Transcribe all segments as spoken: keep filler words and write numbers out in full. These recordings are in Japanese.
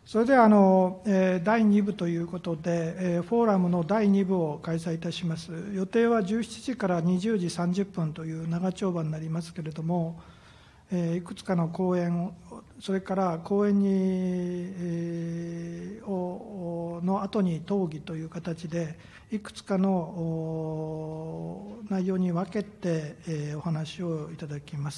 それではあの、えー、だいに部ということで、えー、フォーラムのだいに部を開催いたします。予定はじゅうしちじからにじゅうじさんじゅっぷんという長丁場になりますけれども、えー、いくつかの講演、それから講演に、えー、をの後に討議という形で、いくつかの内容に分けて、えー、お話をいただきます。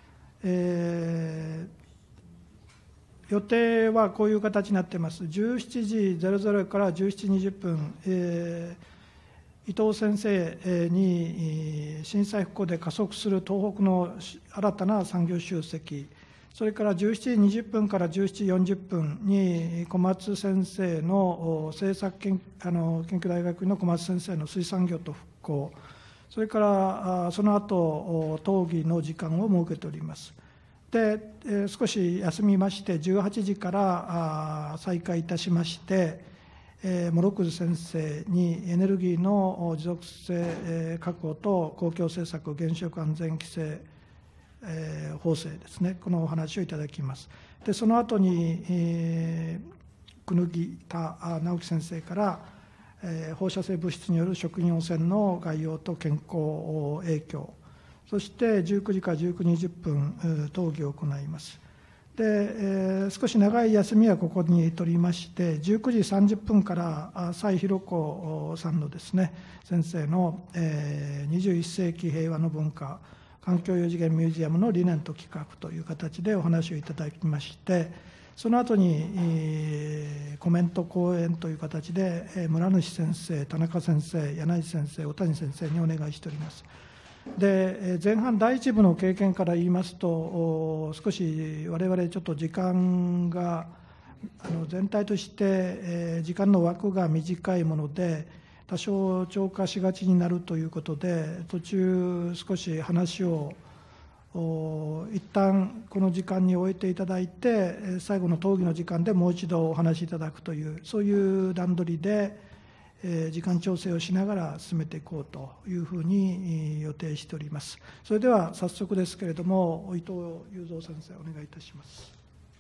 えー予定はこういう形になっています。じゅうしちじからじゅうしちじにじゅっぷん、えー、伊藤先生に震災復興で加速する東北の新たな産業集積、それからじゅうしちじにじゅっぷんからじゅうしちじよんじゅっぷんに小松先生の政策研あの研究大学院の小松先生の水産業と復興、それからその後討議の時間を設けております。で、えー、少し休みましてじゅうはちじからあ再開いたしまして、えー、諸葛先生にエネルギーの持続性、えー、確保と公共政策原子力安全規制、えー、法制ですね、このお話をいただきます。でその後に、えー、久野木田直樹先生から、えー、放射性物質による食品汚染の概要と健康影響、そしてじゅうくじからじゅうくじにじゅっぷん討議を行います。で、えー、少し長い休みはここに取りまして、じゅうくじさんじゅっぷんから蔡弘子さんのですね、先生の、えー、にじゅういっせいき平和の文化環境よ次元ミュージアムの理念と企画という形でお話をいただきまして、その後に、えー、コメント講演という形で、えー、村主先生、田中先生、柳先生、小谷先生にお願いしております。で前半第一部の経験から言いますと、少し我々ちょっと時間があの全体として時間の枠が短いもので多少超過しがちになるということで、途中少し話を一旦この時間に終えていただいて、最後の討議の時間でもう一度お話しいただくという、そういう段取りで時間調整をしながら進めていこうというふうに予定しております。それでは早速ですけれども、伊藤雄三先生、お願いいたします。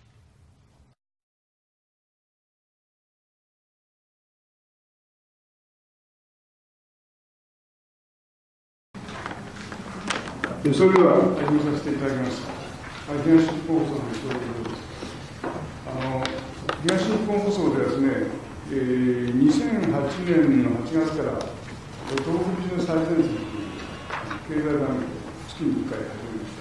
それでは始めさせていただきます。東日本放送の伊藤雄三です。あの東日本放送ではですね、えー、にせんはちねんのはちがつから東北ビジネス最前線という経済番組を月にいっかい始めました。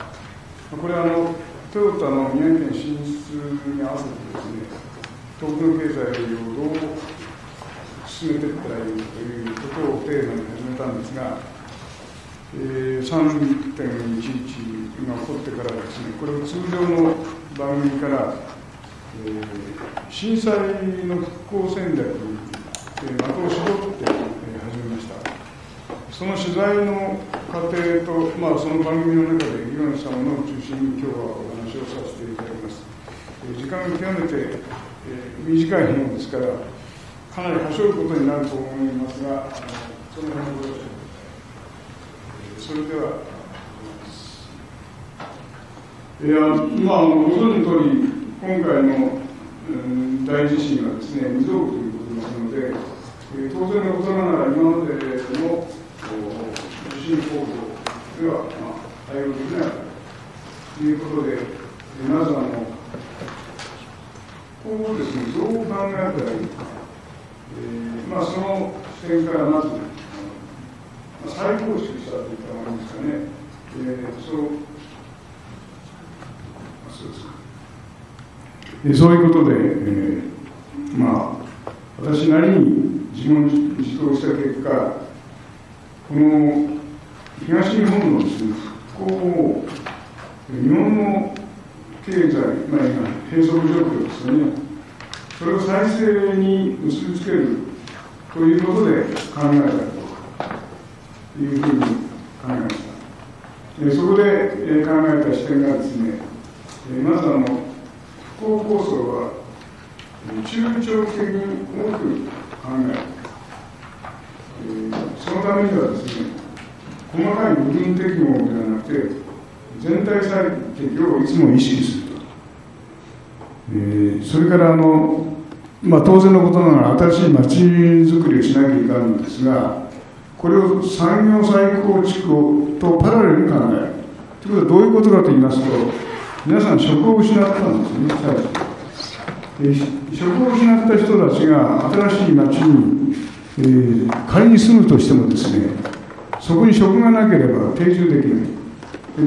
これはあのトヨタの宮城県進出に合わせてですね、東北の経済をどう進めていったらいいかということをテーマに始めたんですが、えー、さんてんいちいちが起こってからですね、これを通常の番組からえー、震災の復興戦略に、えー、的を絞って、えー、始めました。その取材の過程と、まあ、その番組の中で議論したものを中心に今日はお話をさせていただきます。えー、時間が極めて、えー、短いものですからかなりはしょることになると思いますが、あのその辺のご了承、えー、それでは、いや、まあ、ご存知の通り今回の、うん、大地震はですね、未曾有ということですので、えー、当然のことながら今までの地震報道では、まあ、対応できないということで、えー、まずあの今後ですね、どう考えたらいいか、えーまあ、その視点からまず、まあ、再構築したといったものですかね、えー、そうそうですか。そういうことで、えー、まあ、私なりに自問自答した結果、この東日本のですね、復興を、日本の経済、まあ、今、閉塞状況ですよね、それを再生に結びつけるということで考えたというふうに考えました。そこで考えた視点がですね、まずあの復興構想は中長期的に多く考える、えー、そのためにはですね、細かい部分的ものではなくて全体最適をいつも意識すると、ええー、それからあの、まあ、当然のことながら新しい町づくりをしなきゃいかんのですが、これを産業再構築をとパラレルに考えるということはどういうことかと言いますと、皆さん職を失ったんですね、最初。えー、職を失った人たちが新しい町に、えー、仮に住むとしてもですね、そこに職がなければ定住できない。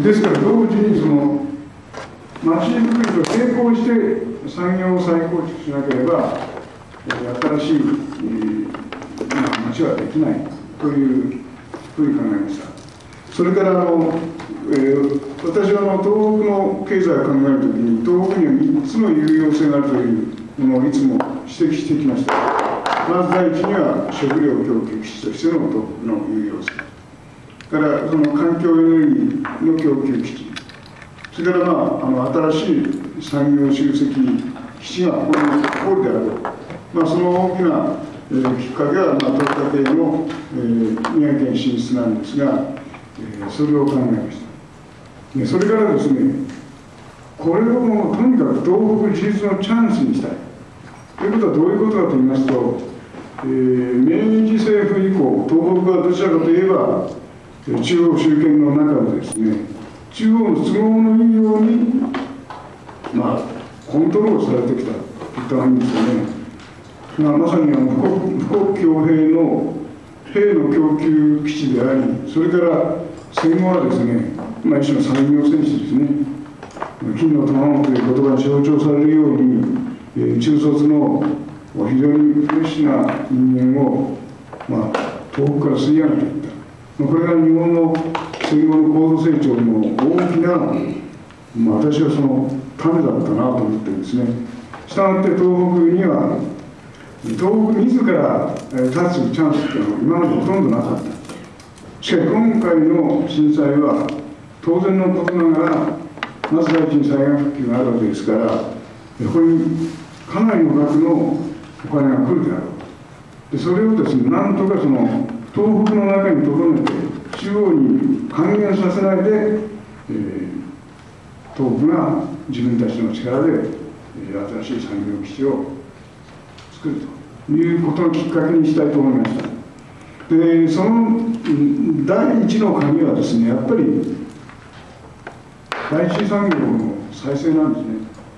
ですから同時にその町づくりと並行して産業を再構築しなければ、えー、新しい、えーまあ、町はできないというふうに考えました。それからあの、えー、私はあの東北の経済を考えるときに、東北にはみっつの有用性があるというものをいつも指摘してきました。まず第一には食料供給基地としての東北の有用性、からその環境エネルギーの供給基地、それから、まあ、あの新しい産業集積基地がここにホールであると、まあ、その大きな、えー、きっかけは、まあ、トヨタ系の、えー、宮城県進出なんですが、えー、それを考えました。でそれからですね、これをもうとにかく東北自立のチャンスにしたいということはどういうことかと言いますと、えー、明治政府以降、東北はどちらかといえば中央集権の中でですね、中央の都合のいいように、まあ、コントロールされてきたと言ったらいいんですよね。まあ、まさにあの富国強兵の兵の供給基地であり、それから戦後はですね、まあ、一種の産業戦士ですね、金の卵という言葉に象徴されるように、えー、中卒の非常にフレッシュな人間を、まあ、東北から吸い上げていった。これが日本の戦後の高度成長の大きな、まあ、私はそのためだったなと思ってるんですね。したがって東北には、東北自ら立つチャンスっていうのは今までほとんどなかった。しかし今回の震災は当然のことながら、まず第一に災害復旧があるわけですから、ここにかなりの額のお金が来るであろう。でそれをですね、なんとかその東北の中にとどめて、中央に還元させないで、えー、東北が自分たちの力で、えー、新しい産業基地を作るということをきっかけにしたいと思いました。で、その第一の鍵はですね、やっぱり第一産業の再生なんですね。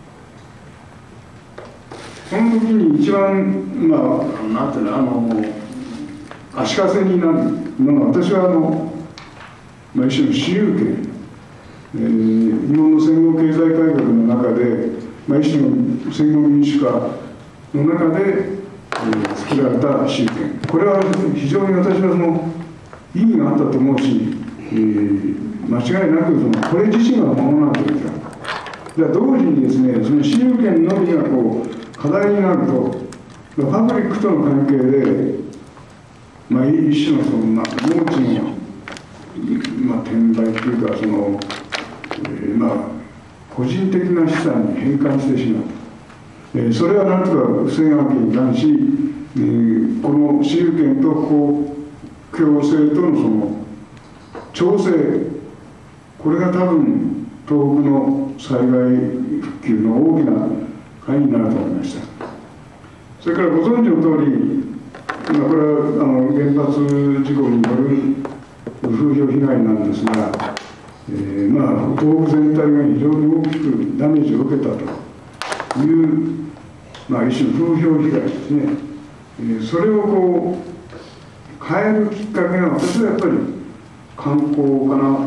その時に一番、まあ、なんていうの、あの、足かせになるのが、私はあの、まあ、一種の私有権、えー、日本の戦後経済改革の中で、まあ、一種の戦後民主化の中で、えー、作られた私有権、これは非常に私はその意義があったと思うし、えー、間違いなくそのこれ自身が守らなきゃいけない。で同時にですね、その私有権のみがこう課題になると、パブリックとの関係で、まあ、一種のその、まあ、農地の、まあ、転売というか、その、えー、まあ、個人的な資産に変換してしまう。えー、それはなんとか防がなきゃいかんし、えー、この私有権と公共性とのその調整、これが多分、東北の災害復旧の大きな鍵になると思いました。それからご存知の通り、まあ、これはあの原発事故による風評被害なんですが、えーまあ、東北全体が非常に大きくダメージを受けたという、まあ、一種の風評被害ですね。えー、それをこう変えるきっかけが、私はやっぱり観光かなと思いました。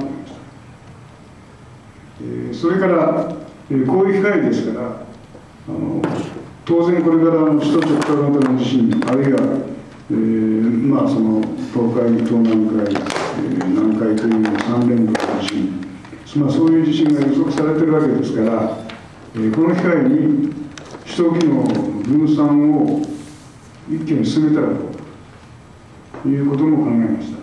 えー、それから、えー、こういう機会ですから、あの当然これから首都直下型の地震、あるいは、えー、まあその東海、東南海、えー、南海という三連動の地震、まあ、そういう地震が予測されているわけですから、えー、この機会に首都機能分散を一気に進めたらということも考えました。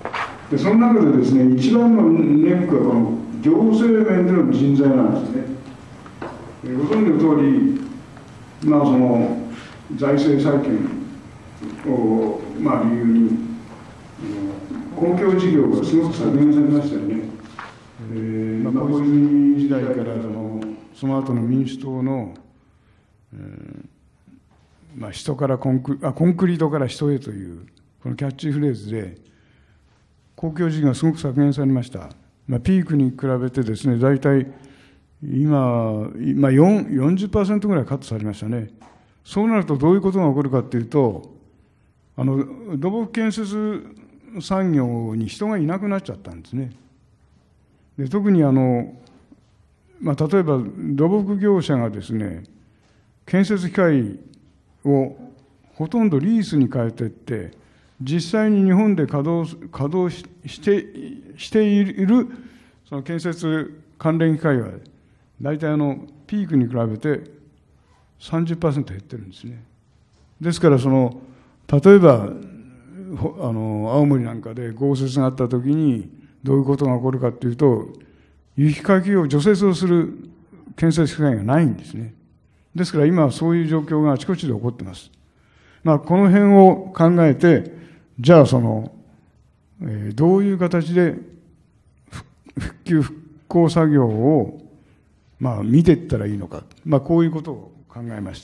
でその中でですね、一番のネックはこの行政面での人材なんですね。えー、ご存知の通り、まあ、その財政再建を、まあ、理由に公共事業がすごく削減されましたよね。えーまあ、小泉時代からそのその後の民主党の、えーまあ、人からコンクあコンクリートから人へというこのキャッチフレーズで公共事業がすごく削減されました。まあ、ピークに比べてですね、大体今、まあ、よんじゅっパーセントぐらいカットされましたね。そうなるとどういうことが起こるかというと、あの土木建設産業に人がいなくなっちゃったんですね。で特にあの、まあ、例えば土木業者がですね、建設機械をほとんどリースに変えていって、実際に日本で稼働稼働ししてしているその建設関連機械は大体あのピークに比べて さんじゅっパーセント 減ってるんですね。ですからその例えばあの青森なんかで豪雪があったときにどういうことが起こるかというと、雪かきを除雪をする建設機械がないんですね。ですから今はそういう状況があちこちで起こっています。まあ、この辺を考えて、じゃあその、えー、どういう形で復旧復興作業を、まあ、見ていったらいいのか、まあ、こういうことを考えました。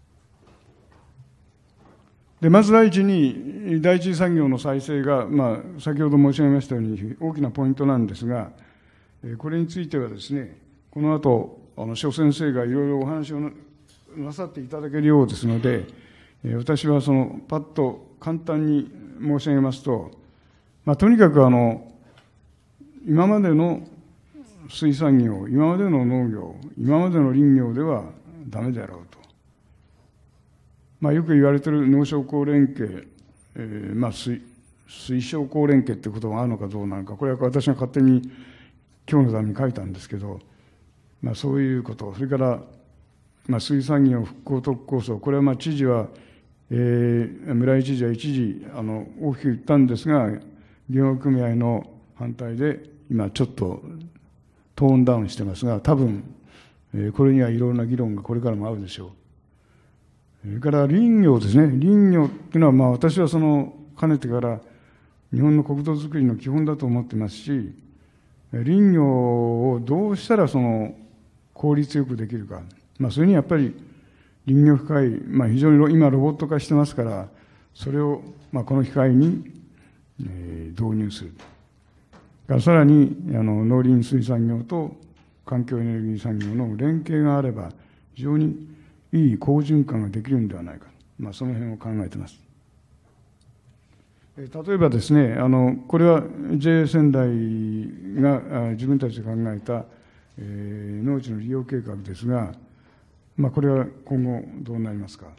でまず第一に第一次産業の再生が、まあ、先ほど申し上げましたように大きなポイントなんですが、これについてはですね、この後あの諸先生がいろいろお話をなさっていただけるようですので、私はそのパッと簡単に申し上げますと、まあ、とにかくあの今までの水産業、今までの農業、今までの林業ではダメだろうと、まあ、よく言われている農商工連携、えーまあ、水水商工連携ってことがあるのかどうなのか、これは私が勝手に今日のために書いたんですけど、まあ、そういうこと、それから、まあ、水産業復興特構想、これはまあ知事は、えー、村井知事は一時あの大きく言ったんですが、漁業組合の反対で今ちょっとトーンダウンしてますが、多分、えー、これにはいろいろな議論がこれからもあるでしょう。それから林業ですね。林業っていうのは、まあ、私はそのかねてから日本の国土づくりの基本だと思ってますし、林業をどうしたらその効率よくできるか、まあ、それにやっぱり林業機械、まあ、非常に今ロボット化してますから、それをまあこの機械に、えー、導入する。からさらにあの農林水産業と環境エネルギー産業の連携があれば非常にいい好循環ができるんではないか、まあ、その辺を考えています。例えばですね、あのこれは ジェイエー 仙台が自分たちで考えた、えー、農地の利用計画ですが、まあ、これは今後どうなりますか。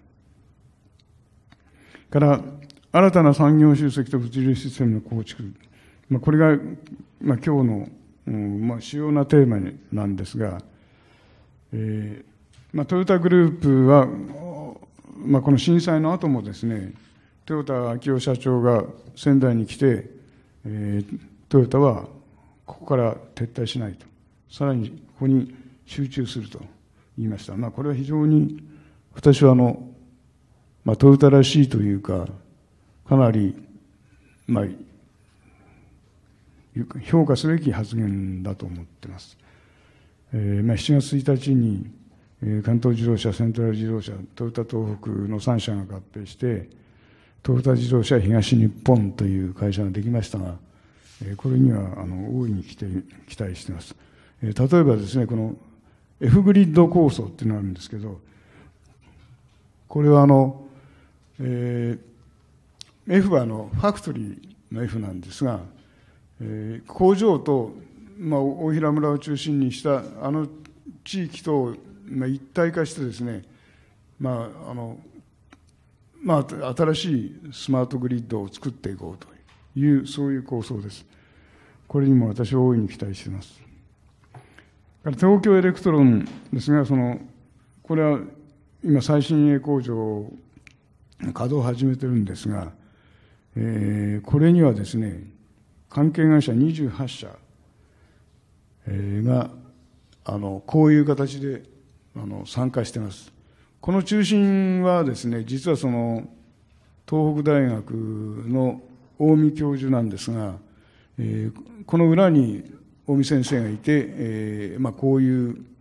から新たな産業集積と物流システムの構築、まあ、これが、まあ、今日の、うんまあ、主要なテーマなんですが、えーまあ、トヨタグループは、まあ、この震災の後もですね、トヨタ昭夫社長が仙台に来て、えー、トヨタはここから撤退しないと、さらにここに集中すると言いました。まあ、これは非常に私はあの、まあ、トヨタらしいというか、かなり、まあ、評価すべき発言だと思っています。えーまあ、しちがつついたちに、えー、関東自動車、セントラル自動車、トヨタ東北のさん社が合併して、トヨタ自動車東日本という会社ができましたが、これにはあの大いに期待しています。例えばですね、この F グリッド構想っていうのがあるんですけど、これはあの、えー、F はあのファクトリーの F なんですが、えー、工場と、まあ、大平村を中心にしたあの地域と、まあ、一体化してですね、まああのまあ、新しいスマートグリッドを作っていこうという、そういう構想です。これにも私は大いに期待しています。東京エレクトロンですが、そのこれは今、最新鋭工場を稼働を始めてるんですが、えー、これにはですね、関係会社にじゅうはち社、えー、があのこういう形であの参加しています。この中心はですね、実はその東北大学の近江教授なんですが、えー、この裏に近江先生がいて、えーまあ、こういう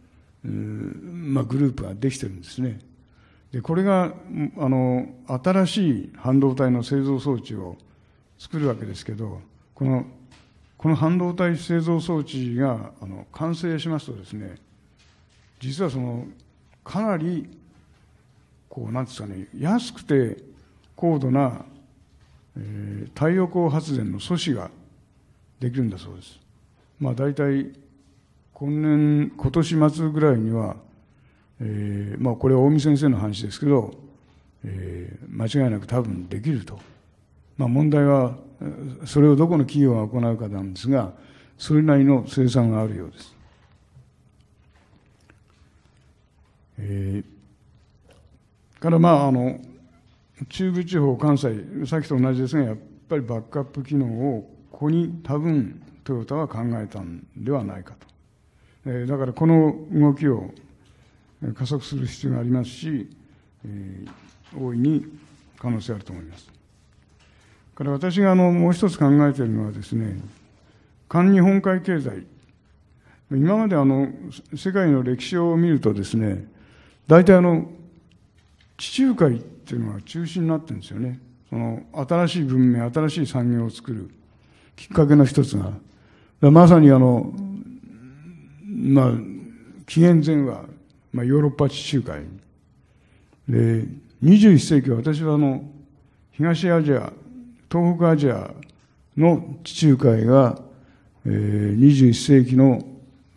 まあ、グループができてるんですね。でこれがあの新しい半導体の製造装置を作るわけですけど、このこの半導体製造装置があの完成しますとですね、実はそのかなりこうなんですかね、安くて高度な、えー、太陽光発電の素子ができるんだそうです。まあ大体今年今年末ぐらいには、えー、まあこれは大見先生の話ですけど、えー、間違いなく多分できると。まあ問題はそれをどこの企業が行うかなんですが、それなりの生産があるようです。えー、からまああの中部地方、関西、さっきと同じですが、やっぱりバックアップ機能をここに多分トヨタは考えたんではないかと。えー、だからこの動きを加速する必要がありますし、えー、大いに可能性あると思います。から私があのもう一つ考えているのはですね、環日本海経済。今まであの世界の歴史を見るとですね、大体あの地中海っていうのが中心になってるんですよね。その新しい文明、新しい産業を作るきっかけの一つが、まさにあの、まあ、紀元前は、まあ、ヨーロッパ地中海で、にじゅういっ世紀は私はあの東アジア、東北アジアの地中海が、えー、にじゅういっ世紀の、うん、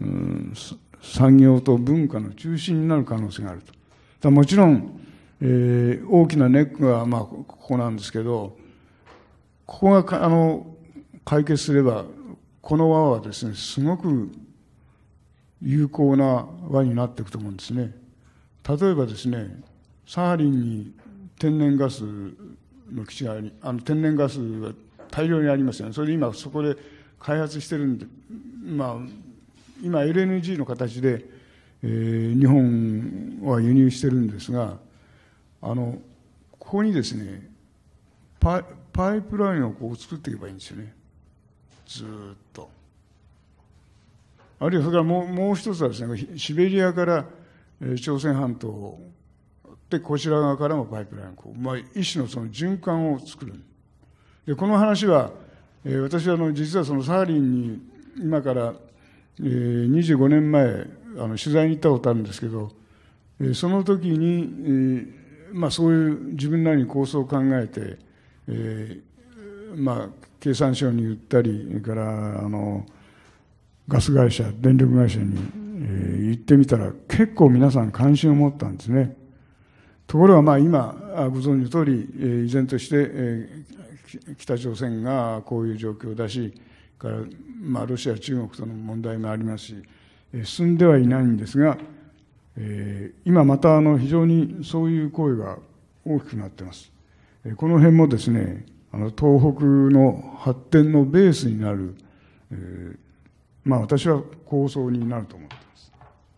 産業と文化の中心になる可能性があると。だもちろん、えー、大きなネックが、まあ、ここなんですけど、ここがあの解決すれば、この輪はですね、すごく有効な輪になっていくと思うんですね。例えばですね、サハリンに天然ガスの基地があり、あの天然ガスが大量にありますよね。それで今そこで開発してるんで、まあ、今 エルエヌジー の形で、えー、日本は輸入してるんですが、あのここにですね、パイ、パイプラインをこう作っていけばいいんですよね。ずーっと。あるいはそれからもう、もう一つはですね、シベリアから、えー、朝鮮半島でこちら側からもパイプラインをこう、まあ、一種のその循環を作る。でこの話は、えー、私はあの実はそのサハリンに今から、えー、にじゅうごねんまえあの取材に行ったことあるんですけど、えー、その時に、えーまあ、そういう自分なりに構想を考えて、えーまあ、経産省に言ったり、それからあのガス会社、電力会社に、えー、行ってみたら結構皆さん関心を持ったんですね。ところがまあ今ご存知の通り、えー、依然として、えー、北朝鮮がこういう状況だし、からまあロシア、中国との問題もありますし、えー、進んではいないんですが、えー、今またあの非常にそういう声が大きくなっています。えー、この辺もですね、あの東北の発展のベースになる、えー、まあ私は構想になると思っています。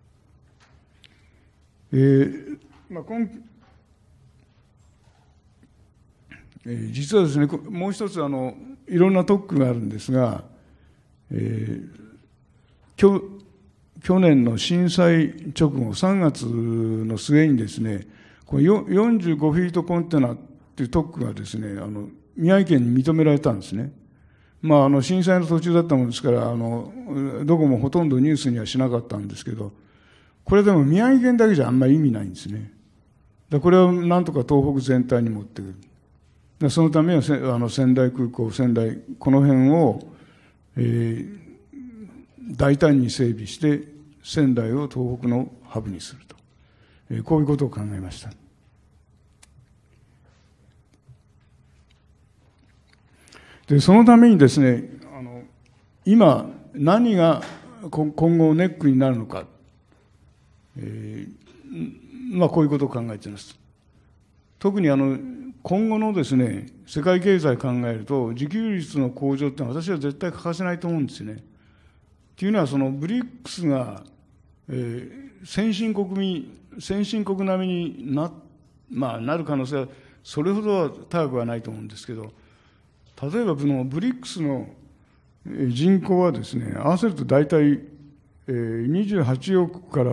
えーまあ、今えー、実はですね、もう一つあのいろんな特区があるんですが、えー、去去年の震災直後さんがつの末にですね、このよんじゅうごフィートコンテナっていう特区がですね、あの宮城県に認められたんですね。まあ、あの震災の途中だったものですから、あのどこもほとんどニュースにはしなかったんですけど、これでも宮城県だけじゃあんまり意味ないんですね。だこれをなんとか東北全体に持ってくる。でそのためにはあの仙台空港、仙台この辺を、えー、大胆に整備して仙台を東北のハブにすると、えー、こういうことを考えました。でそのためにですね、あの今何が今後ネックになるのか、えー、まあこういうことを考えています。特にあの今後のですね、世界経済を考えると自給率の向上ってのは私は絶対欠かせないと思うんですよね。というのはそのブリックスが、えー、先進国民先進国並みに な,、まあ、なる可能性はそれほどは高くはないと思うんですけど、例えばこのブリックスの人口はですね、合わせると大体にじゅうはちおくから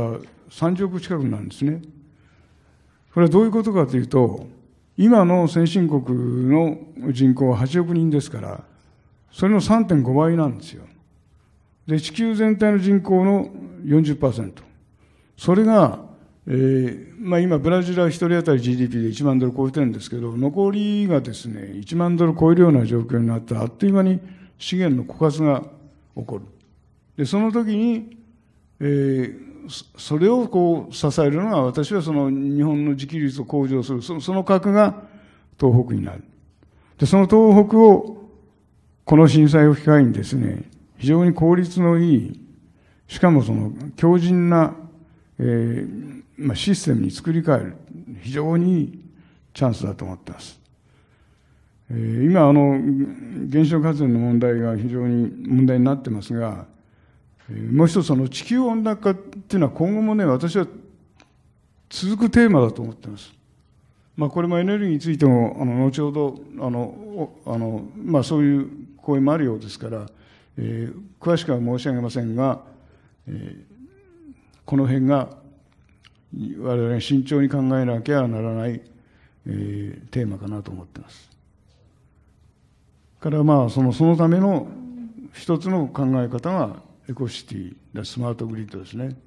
さんじゅうおく近くなんですね。これはどういうことかというと、今の先進国の人口ははちおくにんですから、それの さんてんごばいなんですよ。で、地球全体の人口の よんじゅっパーセント。それが、えー、まあ今、ブラジルは一人当たり ジーディーピー でいちまんドル超えてるんですけど、残りがですね、いちまんドル超えるような状況になったら、あっという間に資源の枯渇が起こる。で、その時に、えー、それをこう支えるのが、私はその日本の自給率を向上する、その核が東北になる。で、その東北を、この震災を機会にですね、非常に効率のいい、しかもその強靭な、えーまあ、システムに作り変える、非常にいいチャンスだと思っています。えー、今、あの、原子力発電の問題が非常に問題になってますが、えー、もう一つ、その地球温暖化っていうのは今後もね、私は続くテーマだと思っています。まあ、これもエネルギーについても、あの、後ほど、あの、あの、まあ、そういう声もあるようですから、えー、詳しくは申し上げませんが、えー、この辺が我々が慎重に考えなきゃならない、えー、テーマかなと思っています。からまあそのそのための一つの考え方がエコシティ、スマートグリッドですね。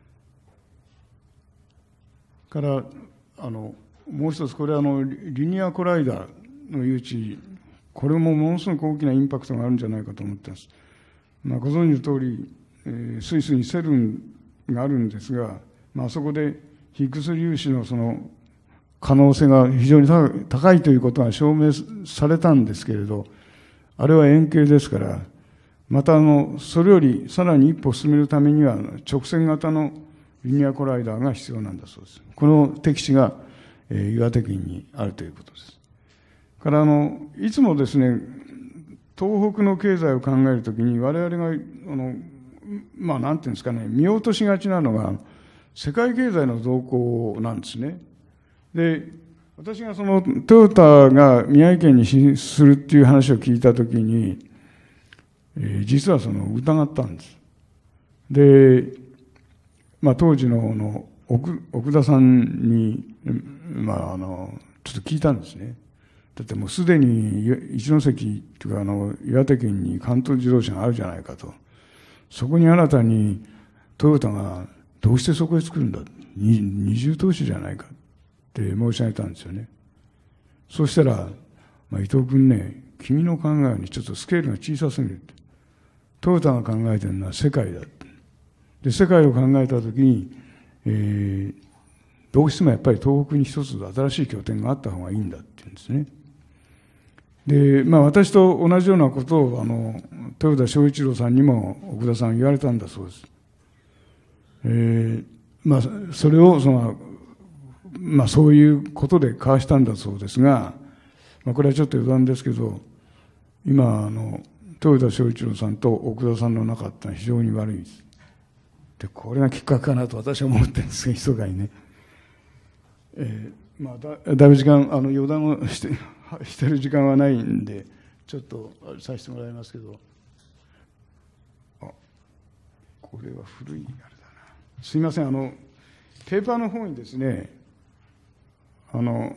からあのもう一つ、これはあのリニアコライダーの誘致、これもものすごく大きなインパクトがあるんじゃないかと思っています。まあ、ご存知の通り、えー、スイスにセルンがあるんですが、まあそこでヒッグス粒子のその可能性が非常に高いということが証明されたんですけれど、あれは円形ですから、またあのそれよりさらに一歩進めるためには直線型のリニアコライダーが必要なんだそうです。この適地が、えー、岩手県にあるということです。からあのいつもですね、東北の経済を考えるときに我々があのまあなんていうんですかね、見落としがちなのが世界経済の動向なんですね。で、私がそのトヨタが宮城県に進出するっていう話を聞いたときに、えー、実はその疑ったんです。で、まあ当時のの 奥, 奥田さんに、まああのちょっと聞いたんですね。だってもうすでに一関というかあの岩手県に関東自動車があるじゃないかと。そこに新たにトヨタがどうしてそこへ作るんだ、二重投資じゃないかって申し上げたんですよね。そうしたら、まあ、伊藤君ね、君の考えにちょっとスケールが小さすぎるって。トヨタが考えてるのは世界だって。で、世界を考えたときに、えー、どうしてもやっぱり東北に一つ新しい拠点があった方がいいんだって言うんですね。で、まあ私と同じようなことを、あの、豊田章一郎さんにも奥田さん言われたんだそうです。えー、まあ、それを、その、まあそういうことで交わしたんだそうですが、まあこれはちょっと余談ですけど、今、あの、豊田章一郎さんと奥田さんの仲ってのは非常に悪いです。で、これがきっかけかなと私は思ってるんですが、密かにね。えー、まあだ、だいぶ時間、あの、余談をして、してる時間はないんで、ちょっとさせてもらいますけど、あ、これは古いあれだな。すいません、あの、ペーパーの方にですね、あの、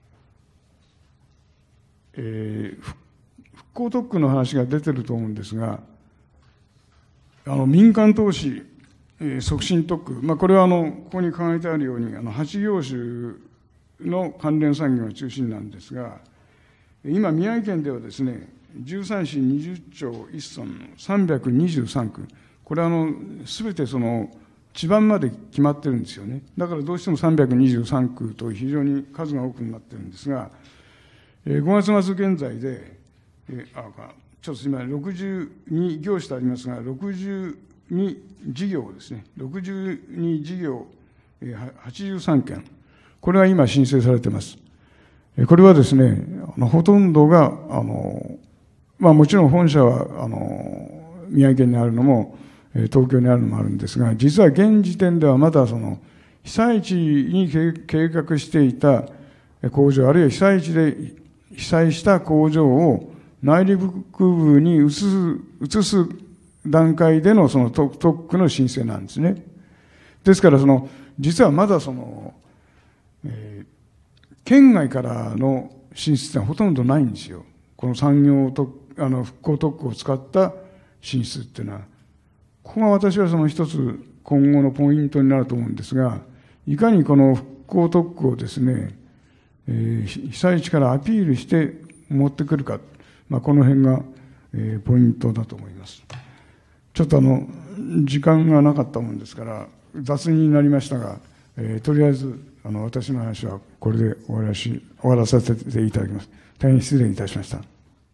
えー、復興特区の話が出てると思うんですが、あの、民間投資、えー、促進特区、まあ、これはあの、ここに書いてあるように、あの、はち業種の関連産業が中心なんですが、今、宮城県ではですね、じゅうさん市にじゅっ町いっ村さんびゃくにじゅうさん区、これはあの、すべてその、地盤まで決まってるんですよね。だからどうしてもさんびゃくにじゅうさん区と非常に数が多くなってるんですが、ごがつ末現在で、えあ、ちょっとすみません、ろくじゅうに業種とありますが、ろくじゅうに事業ですね、ろくじゅうに事業、はちじゅうさん件、これが今申請されています。これはですね、あのほとんどが、あの、まあもちろん本社は、あの、宮城県にあるのも、東京にあるのもあるんですが、実は現時点ではまだその、被災地に計画していた工場、あるいは被災地で被災した工場を内陸部に移す、移す段階でのその特区の申請なんですね。 ですからその、実はまだその、えー、県外からの進出はほとんどないんですよ。この産業とあの復興特区を使った進出っていうのは、ここが私はその一つ今後のポイントになると思うんですが、いかにこの復興特区をですね、えー、被災地からアピールして持ってくるか、まあ、この辺が、えー、ポイントだと思います。ちょっとあの時間がなかったもんですから雑になりましたが、えー、とりあえずあの私の話はこれで終わらし終わらさせていただきます。大変失礼いたしました。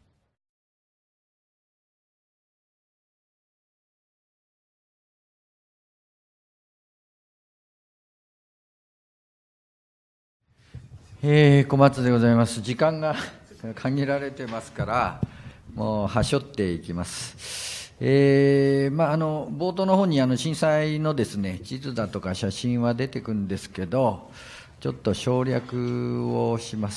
えー、小松でございます。時間が限られてますから、もうはしょっていきます。えーまあ、あの冒頭の方にあの震災のですね、地図だとか写真は出てくるんですけど、ちょっと省略をします。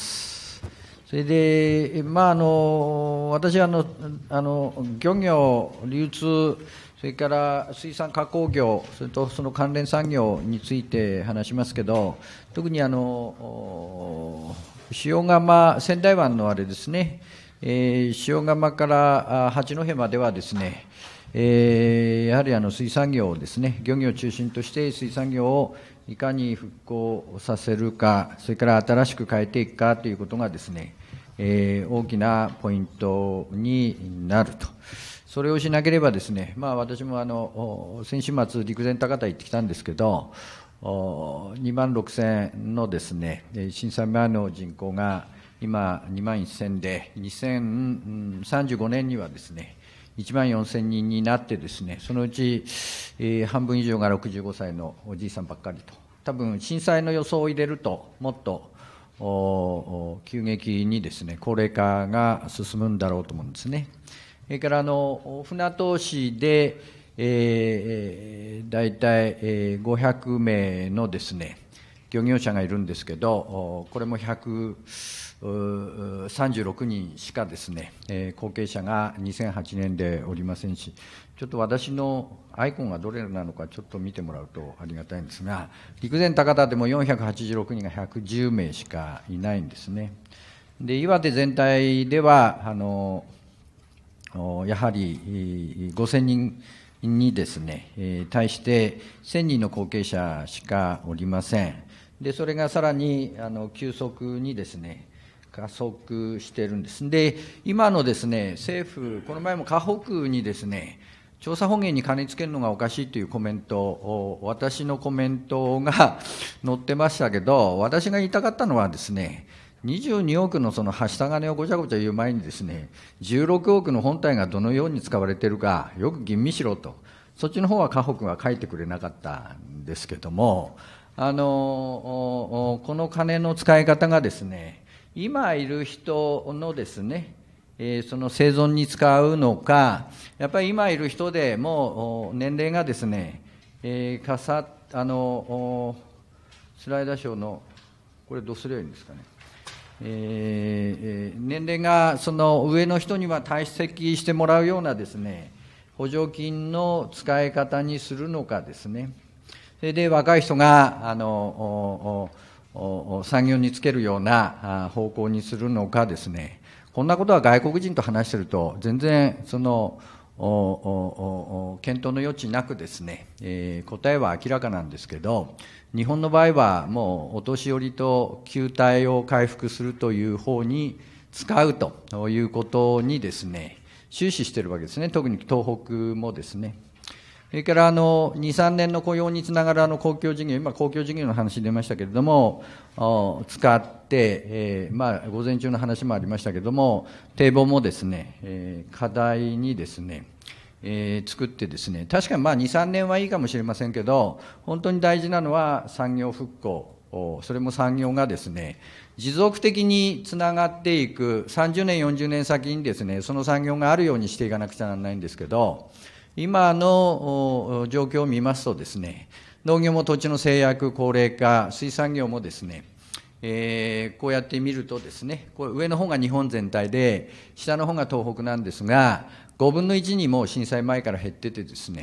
それで、まあ、あの私はあのあの漁業、流通、それから水産加工業、それとその関連産業について話しますけど、特にあの塩釜、仙台湾のあれですね、えー、塩釜から八戸まではですね、えー、やはりあの水産業をですね、漁業を中心として水産業をいかに復興させるか、それから新しく変えていくかということがですね、えー、大きなポイントになると。それをしなければですね、まあ、私もあの先週末、陸前高田行ってきたんですけど、にまんろくせんのですね、震災前の人口が今にまんせんで、にせんさんじゅうごねんにはですね、いちまんよんせんにんになってですね、そのうち、えー、半分以上がろくじゅうごさいのおじいさんばっかりと、多分震災の予想を入れると、もっと急激にですね、高齢化が進むんだろうと思うんですね。それからあの船通しで、えー、大体、えー、ごひゃくめいのですね、漁業者がいるんですけど、これもひゃくさんじゅうろくにんしかですね、えー、後継者がにせんはちねんでおりませんし、ちょっと私のアイコンがどれなのかちょっと見てもらうとありがたいんですが、陸前高田でもよんひゃくはちじゅうろくにんがひゃくじゅうめいしかいないんですね。で、岩手全体ではあのやはりごせんにんにですね、対してせんにんの後継者しかおりません。で、それがさらにあの急速にですね、加速しているんです。で、今のですね、政府、この前も河北にですね、調査本源に金つけるのがおかしいというコメントを、私のコメントが載ってましたけど、私が言いたかったのはですね、にじゅうにおくのそのはした金をごちゃごちゃ言う前にですね、じゅうろくおくの本体がどのように使われているか、よく吟味しろと、そっちの方は河北は書いてくれなかったんですけども、あのこの金の使い方がですね、今いる人のですね、えー、その生存に使うのか、やっぱり今いる人でもう年齢がですね、えー、かさあのスライダーショーのこれどうすればいいんですかね。えー、年齢がその上の人には退席してもらうようなですね、補助金の使い方にするのかですね、それで若い人があの産業につけるような方向にするのかですね、こんなことは外国人と話していると全然その検討の余地なくですね、えー、答えは明らかなんですけど、日本の場合はもうお年寄りと球体を回復するという方に使うということにですね、終始しているわけですね。特に東北もですね。それからあのに、さんねんの雇用につながるあの公共事業、今公共事業の話出ましたけれども、使って、えー、まあ午前中の話もありましたけれども、堤防もですね、えー、課題にですね、えー、作ってですね、確かにまあに、さんねんはいいかもしれませんけど、本当に大事なのは産業復興、それも産業がですね、持続的につながっていく、さんじゅうねん、よんじゅうねん先にですね、その産業があるようにしていかなくちゃならないんですけど、今の状況を見ますとですね、農業も土地の制約、高齢化、水産業もですね、えー、こうやって見るとですね、これ上の方が日本全体で、下の方が東北なんですが、ごぶんのいちにもう震災前から減っててですね、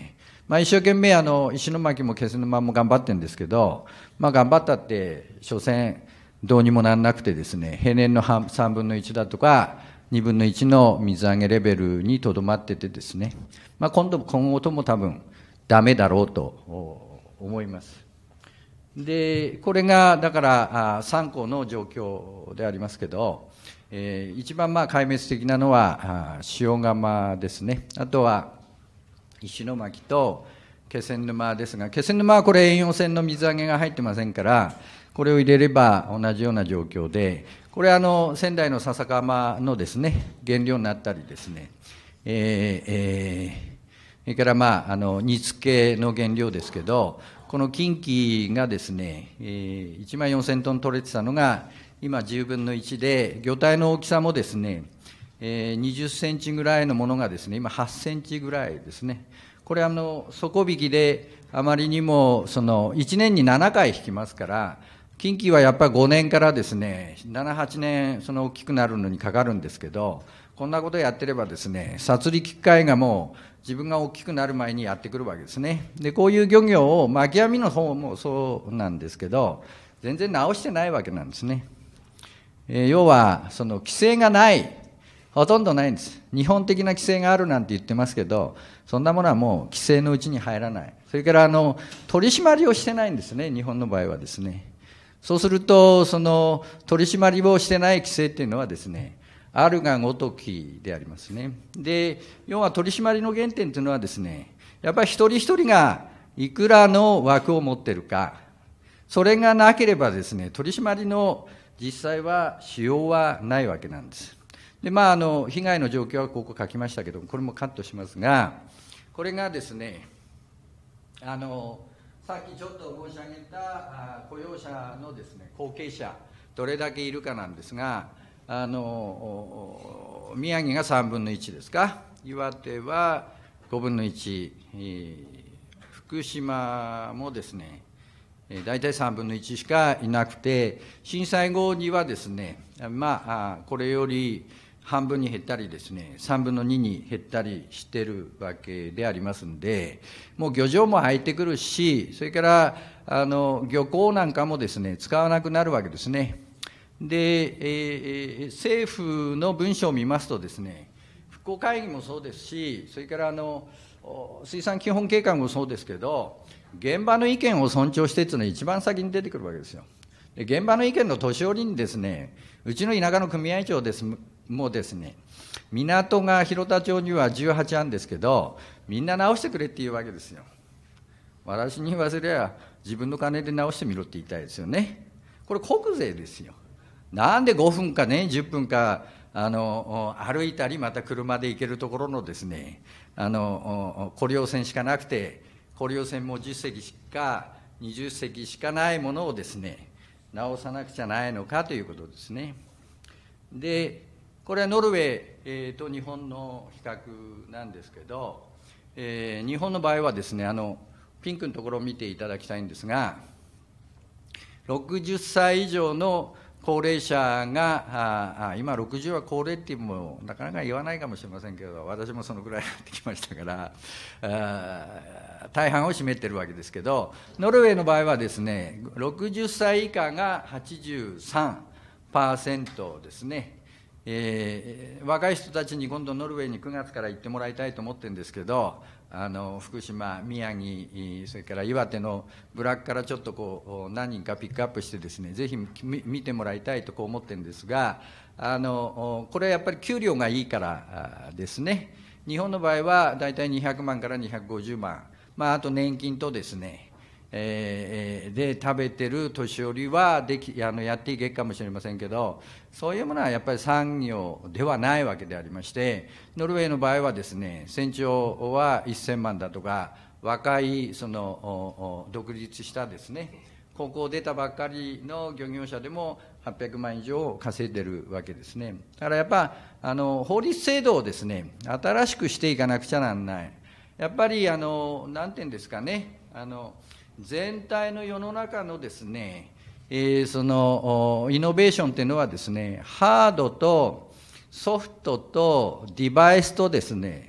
まあ、一生懸命あの石巻も気仙沼も頑張ってるんですけど、まあ、頑張ったって所詮どうにもなんなくてですね、平年のさんぶんのいちだとかにぶんのいちの水揚げレベルにとどまっててですね、まあ、今度今後とも多分ダメだろうと思います。でこれがだからさんこの状況でありますけど、えー、一番まあ壊滅的なのは塩釜ですね。あとは石巻と気仙沼ですが、気仙沼はこれ遠洋船の水揚げが入ってませんから、これを入れれば同じような状況で、これあの仙台の笹釜のですね原料になったりですね、えーえーそれからまああの煮付けの原料ですけど、この近畿がですね、えー、いちまんよんせんトン取れてたのが今じゅうぶんのいちで、魚体の大きさもですね、えー、にじゅっセンチぐらいのものがですね今はちセンチぐらいですね。これあの底引きであまりにもそのいちねんにななかい引きますから、近畿はやっぱりごねんからですねなな、はちねんその大きくなるのにかかるんですけど、こんなことやってればですね殺戮機械がもう自分が大きくなる前にやってくるわけですね。でこういう漁業を巻き網の方もそうなんですけど、全然直してないわけなんですね。えー、要はその規制がない、ほとんどないんです。日本的な規制があるなんて言ってますけど、そんなものはもう規制のうちに入らない。それからあの取り締まりをしてないんですね、日本の場合はですね。そうするとその取り締まりをしてない規制っていうのはですね、あるがごときでありますね。で要は取り締まりの原点というのはですね、やっぱり一人一人がいくらの枠を持っているか、それがなければですね取り締まりの実際はしようはないわけなんです。でまああの被害の状況はここ書きましたけど、これもカットしますが、これがですねあのさっきちょっと申し上げた雇用者のですね後継者どれだけいるかなんですが、あの宮城がさんぶんのいちですか、岩手はごぶんのいち、福島もですね大体さんぶんのいちしかいなくて、震災後にはですねまあこれより半分に減ったりですねさんぶんのにに減ったりしてるわけでありますんで、もう漁場も入ってくるし、それからあの漁港なんかもですね使わなくなるわけですね。で、えー、政府の文書を見ますとですね、復興会議もそうですし、それからあの水産基本計画もそうですけど、現場の意見を尊重してというのは一番先に出てくるわけですよ。で現場の意見の年寄りにですね、うちの田舎の組合長ですもうですね、港が広田町にはじゅうはちあんですけど、みんな直してくれっていうわけですよ。私に言わせりゃ自分の金で直してみろって言いたいですよね。これ国税ですよ。なんでごふんかねじゅっぷんかあの歩いたりまた車で行けるところのですねあの小漁船しかなくて、小漁船もじゅっせきしかにじゅっせきしかないものをですね直さなくちゃないのかということですね。でこれはノルウェー、えー、と日本の比較なんですけど、えー、日本の場合はですねあのピンクのところを見ていただきたいんですが、ろくじゅっさい以上の高齢者が、あ今ろくじゅうは高齢っていうもなかなか言わないかもしれませんけど、私もそのぐらいになってきましたからあ大半を占めてるわけですけど、ノルウェーの場合はですねろくじゅっさい以下が はちじゅうさんパーセント ですね。えー、若い人たちに今度ノルウェーにくがつから行ってもらいたいと思ってるんですけど、あの福島、宮城、それから岩手のブラックからちょっとこう何人かピックアップしてですねぜひ見てもらいたいとこう思ってるんですが、あのこれはやっぱり給料がいいからですね。日本の場合はだいたいにひゃくまんからにひゃくごじゅうまん、まあ、あと年金とですねえー、で食べてる年寄りはできあのやっていけるかもしれませんけど、そういうものはやっぱり産業ではないわけでありまして、ノルウェーの場合はですね船長はせんまんだとか、若いその独立したですね高校出たばっかりの漁業者でもはっぴゃくまん以上稼いでるわけですね。だからやっぱあの法律制度をですね新しくしていかなくちゃなんない。やっぱりあのなんていうんですかね、あの全体の世の中のですね、えー、そのイノベーションっていうのはですね、ハードとソフトとデバイスとですね、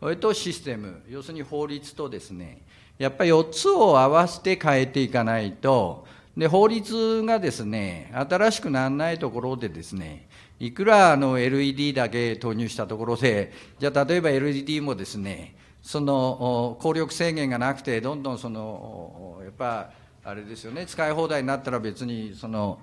それとシステム、要するに法律とですね、やっぱりよっつを合わせて変えていかないと、で法律がですね、新しくならないところでですね、いくらあの エルイーディー だけ投入したところで、じゃあ例えば エルイーディー もですね、その光力制限がなくて、どんどんそのやっぱあれですよね、使い放題になったら別にその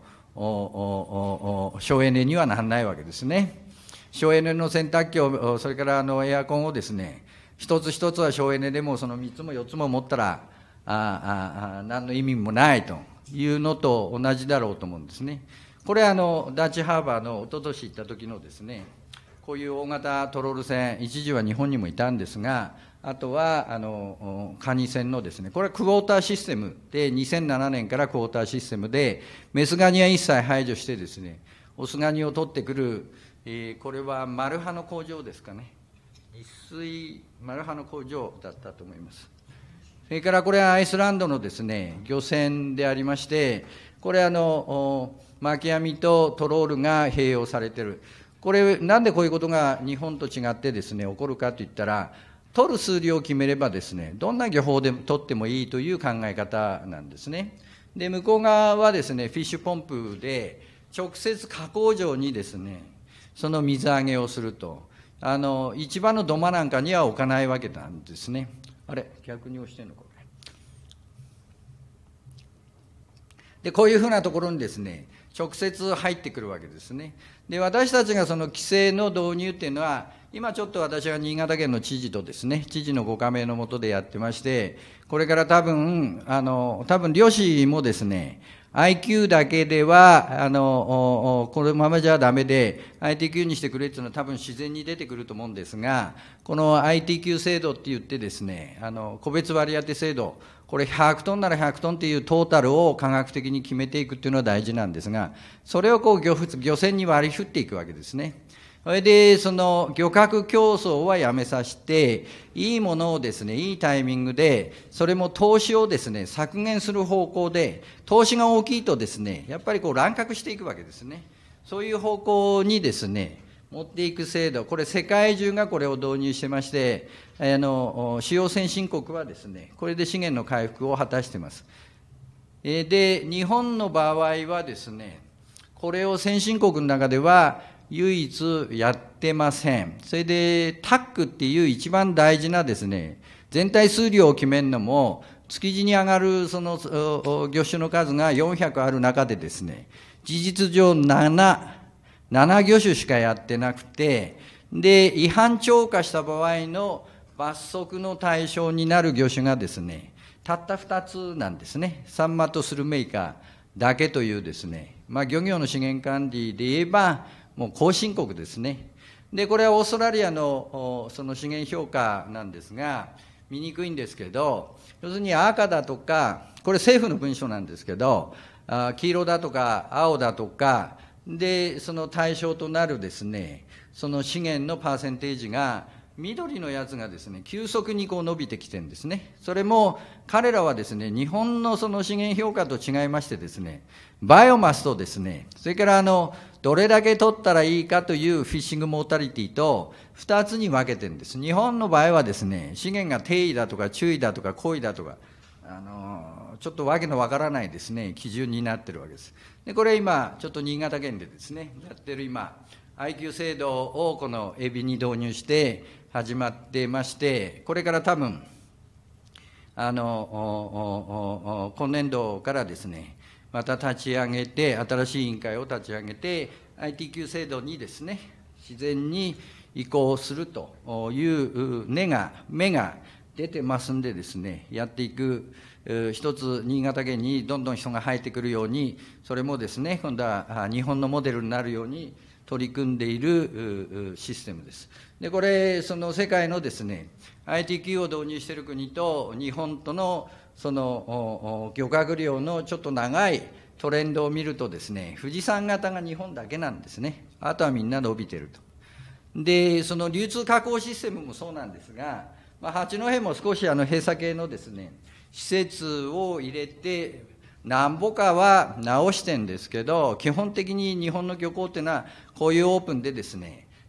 省エネにはならないわけですね。省エネの洗濯機を、それからあのエアコンをですね、一つ一つは省エネでもそのみっつもよっつも持ったらああ何の意味もないというのと同じだろうと思うんですね。これあのダッチハーバーの一昨年行った時のですね、こういう大型トロール船、一時は日本にもいたんですが、あとはあのカニ船のですね、これはクォーターシステムで、にせんななねんからクォーターシステムで、メスガニは一切排除してですね、オスガニを取ってくる、えー、これはマルハの工場ですかね、一水マルハの工場だったと思います。それからこれはアイスランドのですね、漁船でありまして、これあの巻き網とトロールが併用されている。これなんでこういうことが日本と違ってですね起こるかといったら、取る数量を決めればですね、どんな漁法で取ってもいいという考え方なんですね。で向こう側はですね、フィッシュポンプで直接加工場にですね、その水揚げをすると、あの市場の土間なんかには置かないわけなんですね。あれ逆に押してんのかこれ。でこういうふうなところにですね、直接入ってくるわけですね。で私たちがその規制の導入っていうのは、今ちょっと私は新潟県の知事とですね、知事のご加盟の下でやってまして、これから多分あの多分漁師もですね、アイキュー だけではあのこのままじゃダメで アイティー 級にしてくれっていうのは多分自然に出てくると思うんですが、この アイティー 級制度って言ってですね、あの個別割り当て制度、これひゃくトンならひゃくトンっていうトータルを科学的に決めていくっていうのは大事なんですが、それをこう 漁, 漁船に割り振っていくわけですね。それでその漁獲競争はやめさせて、いいものをですね、いいタイミングで、それも投資をですね削減する方向で、投資が大きいとですね、やっぱりこう乱獲していくわけですね。そういう方向にですね持っていく制度、これ世界中がこれを導入してまして、あの主要先進国はですね、これで資源の回復を果たしています。で日本の場合はですね、これを先進国の中では唯一やってません。それでタックっていう一番大事なですね、全体数量を決めるのも、築地に上がるその魚種の数がよんひゃくある中でですね、事実上なな、なな魚種しかやってなくて、で違反超過した場合の罰則の対象になる魚種がですね、たったふたつなんですね。サンマとスルメイカだけというですね、まあ漁業の資源管理で言えばもう後進国ですね。でこれはオーストラリアのその資源評価なんですが、見にくいんですけど、要するに赤だとか、これ政府の文書なんですけど、あ黄色だとか青だとかで、その対象となるですね、その資源のパーセンテージが緑のやつがですね急速にこう伸びてきてるんですね。それも彼らはですね、日本のその資源評価と違いましてですね、バイオマスとですね、それからあのどれだけ取ったらいいかというフィッシングモータリティとふたつに分けてるんです。日本の場合はですね、資源が低位だとか中位だとか高位だとか、あのちょっとわけのわからないですね基準になってるわけです。でこれ今ちょっと新潟県でですねやってる今 アイキュー 制度をこのエビに導入して始まってまして、これから多分あの今年度からですねまた立ち上げて、新しい委員会を立ち上げて アイティー 級制度にですね自然に移行するという根が芽が出てますんでですね、やっていく、一つ新潟県にどんどん人が入ってくるように、それもですね今度は日本のモデルになるように取り組んでいるシステムです。でこれその世界のですね アイティー 級を導入している国と日本とのその漁獲量のちょっと長いトレンドを見るとですね、富士山型が日本だけなんですね。あとはみんな伸びてると。でその流通加工システムもそうなんですが、まあ、八戸も少しあの閉鎖系のですね施設を入れてなんぼかは直してんですけど、基本的に日本の漁港っていうのはこういうオープンでですね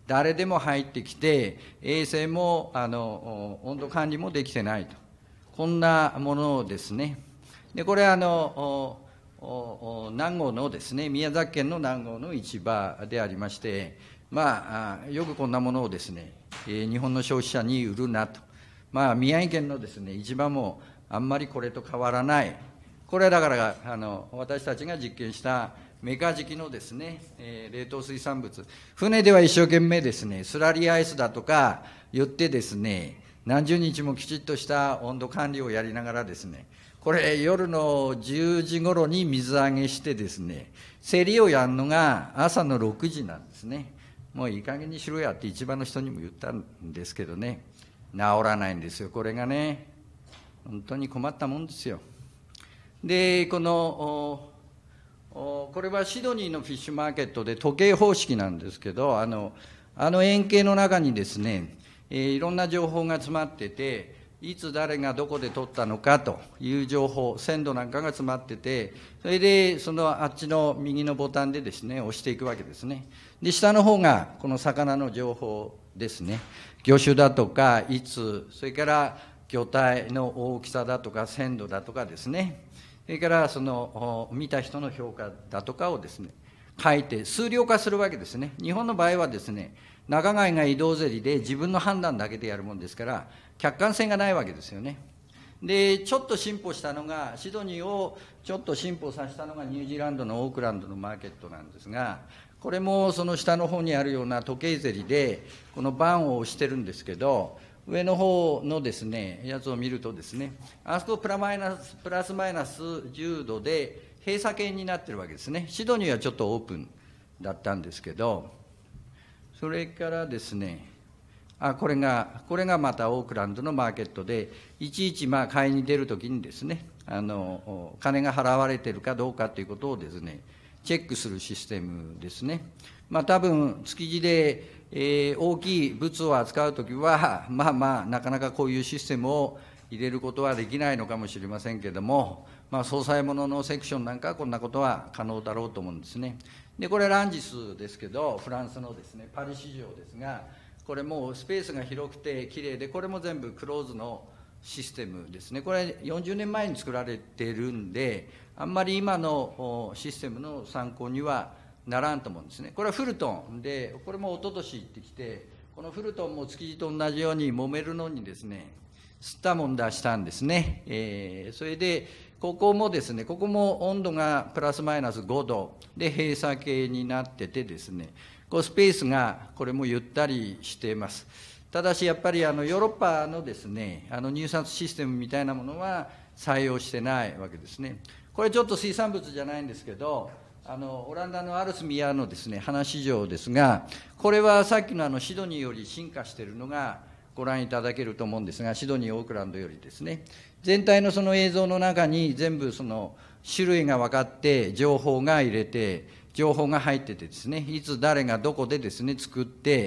誰でも入ってきて、衛生もあの温度管理もできてないと、こんなものをですね、でこれはあの南郷のですね、宮崎県の南郷の市場でありまして、まあ、よくこんなものをですね、日本の消費者に売るなと、まあ、宮城県のですね、市場もあんまりこれと変わらない、これはだからあの私たちが実験したメカジキのですね、えー、冷凍水産物、船では一生懸命ですね、スラリーアイスだとか言ってですね、何十日もきちっとした温度管理をやりながらですね、これ夜のじゅうじ頃に水揚げしてですね、競りをやるのが朝のろくじなんですね。もういい加減にしろやって市場の人にも言ったんですけどね、治らないんですよ、これがね。本当に困ったもんですよ。で、このこれはシドニーのフィッシュマーケットで時計方式なんですけど、あのあの円形の中にですね、えー、いろんな情報が詰まってて、いつ誰がどこで取ったのかという情報、鮮度なんかが詰まってて、それでそのあっちの右のボタンでですね、押していくわけですね。で、下の方がこの魚の情報ですね。魚種だとか、いつ、それから魚体の大きさだとか、鮮度だとかですね。それからその見た人の評価だとかをですね、書いて数量化するわけですね。日本の場合はですね、仲買が移動競りで自分の判断だけでやるもんですから、客観性がないわけですよね。で、ちょっと進歩したのが、シドニーをちょっと進歩させたのがニュージーランドのオークランドのマーケットなんですが、これもその下の方にあるような時計競りで、このバンを押してるんですけど、上の方のですね、やつを見るとですね、あそこプラマイナス、プラスマイナスじゅうどで閉鎖圏になってるわけですね。シドニーはちょっとオープンだったんですけど、それからですね、あ、これが、これがまたオークランドのマーケットで、いちいちまあ買いに出るときにですね、あの、金が払われているかどうかということをですね、チェックするシステムですね。まあ多分、築地で、えー、大きい物を扱うときは、まあまあ、なかなかこういうシステムを入れることはできないのかもしれませんけれども、まあ、総裁物のセクションなんかはこんなことは可能だろうと思うんですね。で、これランジスですけど、フランスのですね、パリ市場ですが、これもうスペースが広くてきれいで、これも全部クローズのシステムですね。これよんじゅうねんまえに作られているんで、あんまり今のシステムの参考にはならんと思うんですね。これはフルトンで、これも一昨年行ってきて、このフルトンも築地と同じように揉めるのにですね、吸ったもんだしたんですね。えー、それで、ここもですね、ここも温度がプラスマイナスごどで閉鎖系になっててですね、こうスペースがこれもゆったりしています。ただしやっぱりあのヨーロッパのですね、あの入札システムみたいなものは採用してないわけですね。これちょっと水産物じゃないんですけど、あのオランダのアルスミヤのですね、花市場ですが、これはさっきのあのシドニーより進化しているのがご覧いただけると思うんですが、シドニー、オークランドよりですね、全体のその映像の中に全部その種類が分かって、情報が入れて、情報が入っててですね、いつ誰がどこでですね、作って、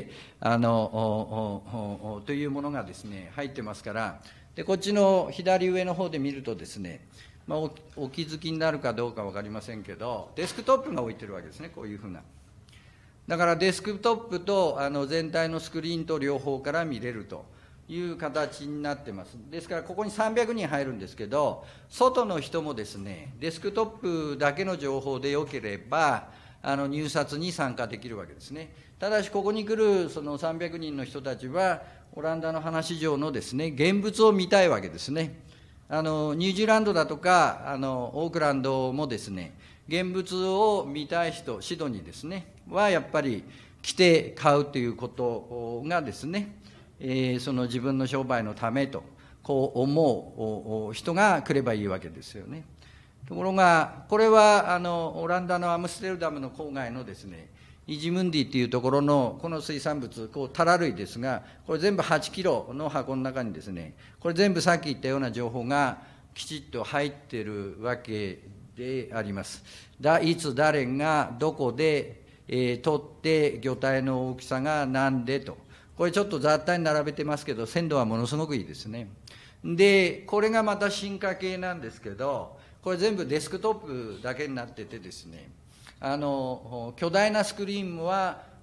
あの、というものがですね、入ってますから、で、こっちの左上の方で見るとですね、まあ、お, お気づきになるかどうか分かりませんけど、デスクトップが置いてるわけですね、こういうふうな。だからデスクトップとあの全体のスクリーンと両方から見れるという形になってます。ですからここにさんびゃくにん入るんですけど、外の人もですね、デスクトップだけの情報でよければあの入札に参加できるわけですね。ただしここに来るそのさんびゃくにんの人たちはオランダの花市場のですね、現物を見たいわけですね。あのニュージーランドだとかあのオークランドもですね、現物を見たい人、シドニーですね、はやっぱり来て買うということがですね、えー、その自分の商売のためとこう思う人が来ればいいわけですよね。ところがこれはあのオランダのアムステルダムの郊外のですね、イジムンディっていうところのこの水産物、こうタラ類ですが、これ全部はちキロの箱の中にですね、これ全部さっき言ったような情報がきちっと入っているわけであります。だいつ誰がどこで、えー、取って魚体の大きさが何でと、これちょっと雑多に並べてますけど、鮮度はものすごくいいですね。で、これがまた進化系なんですけど、これ全部デスクトップだけになっててですね、あの巨大なスクリーンは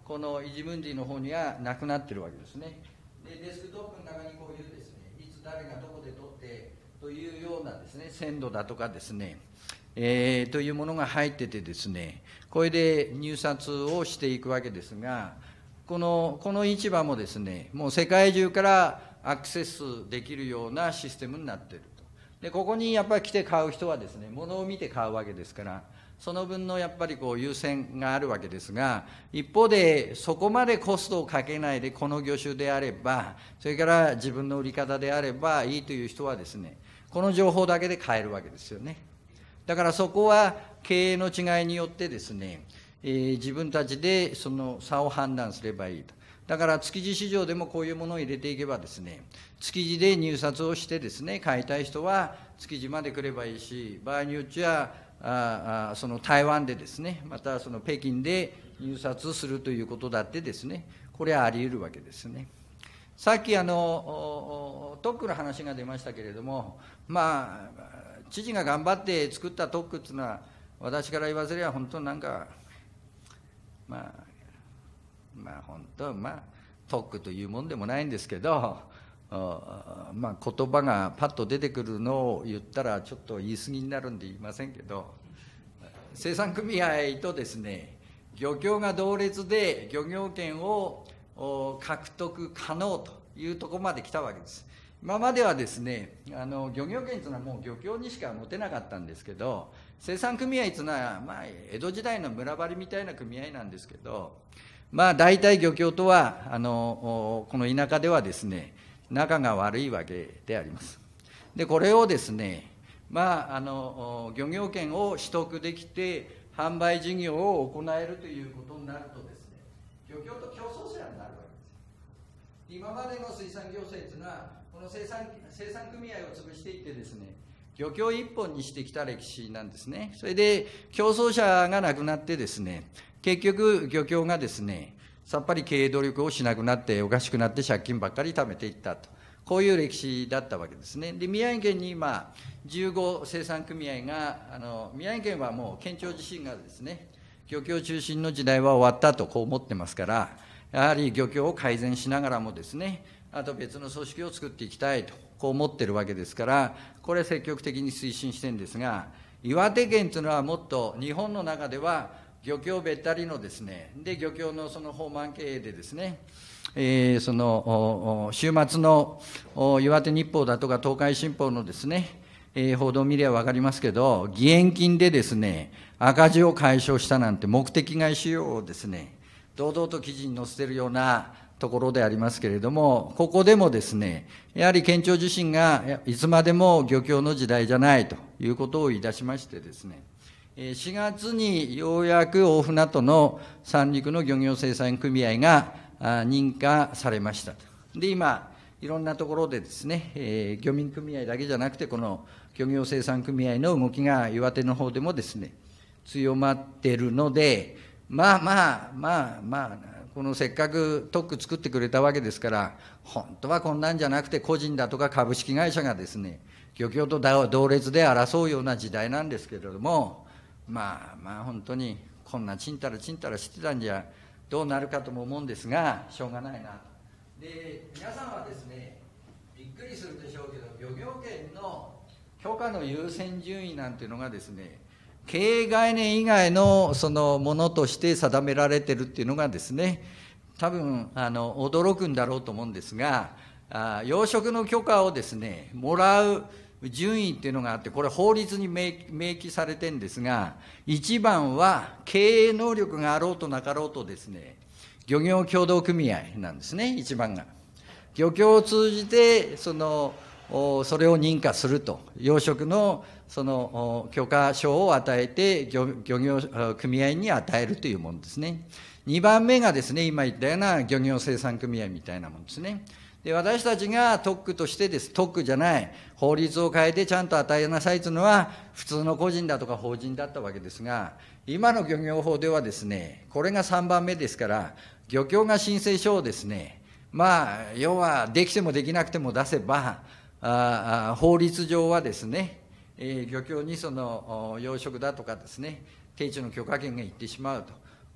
このイジムンディの方にはなくなってるわけですね。でデスクトップの中にこういうですね、いつ誰がどこで撮ってというようなですね、鮮度だとかですね、えー、というものが入っててですね、これで入札をしていくわけですが、このこの市場もですね、もう世界中からアクセスできるようなシステムになっていると。でここにやっぱり来て買う人はですね、物を見て買うわけですから、その分のやっぱりこう優先があるわけですが、一方でそこまでコストをかけないでこの魚種であれば、それから自分の売り方であればいいという人はですね、この情報だけで買えるわけですよね。だからそこは経営の違いによってですね、えー、自分たちでその差を判断すればいいと。だから築地市場でもこういうものを入れていけばですね、築地で入札をしてですね、買いたい人は築地まで来ればいいし、場合によってはああその台湾でですね、またその北京で入札するということだってですね、これはあり得るわけですね。さっきあの特区の話が出ましたけれども、まあ知事が頑張って作った特区っていうのは、私から言わせれば本当なんかまあまあ本当まあ特区というもんでもないんですけど、まあ言葉がパッと出てくるのを言ったらちょっと言い過ぎになるんで言いませんけど、生産組合とですね、漁協が同列で漁業権を獲得可能というところまで来たわけです。今まではですね、あの漁業権というのはもう漁協にしか持てなかったんですけど、生産組合というのは、まあ、江戸時代の村張りみたいな組合なんですけど、まあ大体漁協とはあのこの田舎ではですね、仲が悪いわけであります。でこれをですね、まああの漁業権を取得できて販売事業を行えるということになるとですね、漁協と競争者になるわけです。今までの水産行政というのは、この生産生産組合を潰していってですね、漁協一本にしてきた歴史なんですね。それで競争者がなくなってですね、結局漁協がですね、さっぱり経営努力をしなくなっておかしくなって借金ばっかり貯めていったと、こういう歴史だったわけですね。で宮城県に今じゅうご生産組合が、あの宮城県はもう県庁自身がですね、漁協中心の時代は終わったとこう思ってますから、やはり漁協を改善しながらもですね、あと別の組織を作っていきたいとこう思ってるわけですから、これ積極的に推進してるんですが、岩手県というのはもっと日本の中では漁協べったりのですね、で漁協のその放満経営でですね、えー、その週末の岩手日報だとか東海新報のですね、えー、報道を見れば分かりますけど、義援金でですね、赤字を解消したなんて目的外使用をですね、堂々と記事に載せているようなところでありますけれども、ここでもですね、やはり県庁自身がいつまでも漁協の時代じゃないということを言い出しましてですね、しがつにようやく大船渡の三陸の漁業生産組合が認可されました。で今いろんなところでですね、えー、漁民組合だけじゃなくて、この漁業生産組合の動きが岩手の方でもですね、強まっているので、まあまあまあまあ、このせっかく特区作ってくれたわけですから、本当はこんなんじゃなくて、個人だとか株式会社がですね、漁協と同列で争うような時代なんですけれども、まあまあ本当にこんなちんたらちんたらしてたんじゃどうなるかとも思うんですが、しょうがないな。で皆さんはですね、びっくりするでしょうけど、漁業権の許可の優先順位なんていうのがですね、経営概念以外のそのものとして定められてるっていうのがですね、多分あの驚くんだろうと思うんですが、あ養殖の許可をですねもらう順位っていうのがあって、これ法律に明記されてるんですが、一番は経営能力があろうとなかろうとですね、漁業協同組合なんですね、一番が。漁協を通じてそのそれを認可すると、養殖のその許可証を与えて 漁, 漁業組合に与えるというものですね。にばんめがですね、今言ったような漁業生産組合みたいなものですね。で私たちが特区としてです、特区じゃない法律を変えてちゃんと与えなさいというのは普通の個人だとか法人だったわけですが、今の漁業法ではですね、これがさんばんめですから、漁協が申請書をですね、まあ要はできてもできなくても出せば、あ法律上はですね、えー、漁協にその養殖だとかですね、定置の許可権がいってしまうと、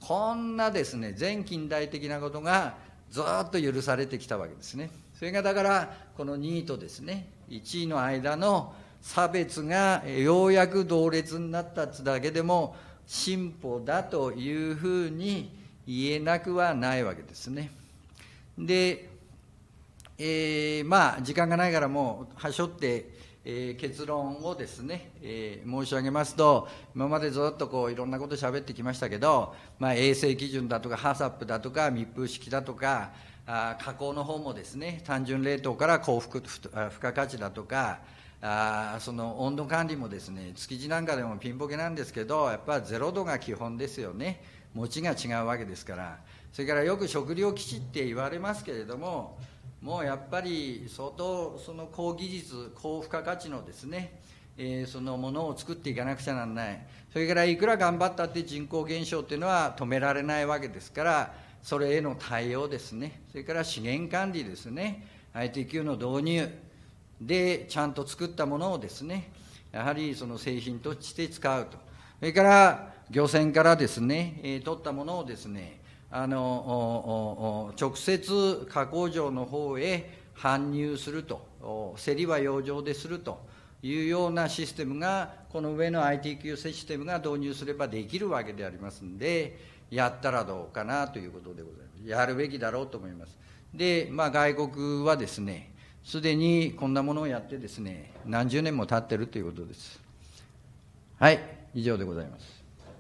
こんなですね、前近代的なことがずっと許されてきたわけですね。それがだから、このにいとですね、いちいの間の差別がようやく同列になっただけでも進歩だというふうに言えなくはないわけですね。で、えー、まあ時間がないからもうはしょって、えー、結論をですね、えー、申し上げますと、今までずっとこういろんなこと喋ってきましたけど、まあ、衛生基準だとかハサップだとか密封式だとか、あ加工の方もですね、単純冷凍から高付加価値だとか、あその温度管理もですね、築地なんかでもピンボケなんですけど、やっぱりゼロ度が基本ですよね。持ちが違うわけですから。それからよく食料基地って言われますけれども、もうやっぱり相当その高技術、高付加価値のですね、えー、そのものを作っていかなくちゃならない。それからいくら頑張ったって人口減少っていうのは止められないわけですから、それへの対応ですね、それから資源管理ですね、アイティーキュー の導入でちゃんと作ったものをですね、やはりその製品として使うと。それから漁船からですね、えー、取ったものをですね、あの直接加工場の方へ搬入すると、競りは洋上でするというようなシステムが、この上の アイティーキュー システムが導入すればできるわけでありますので、やったらどうかなということでございます。やるべきだろうと思います。で、まあ、外国はですね、すでにこんなものをやってですね、何十年も経ってるということです。はい、以上でございます。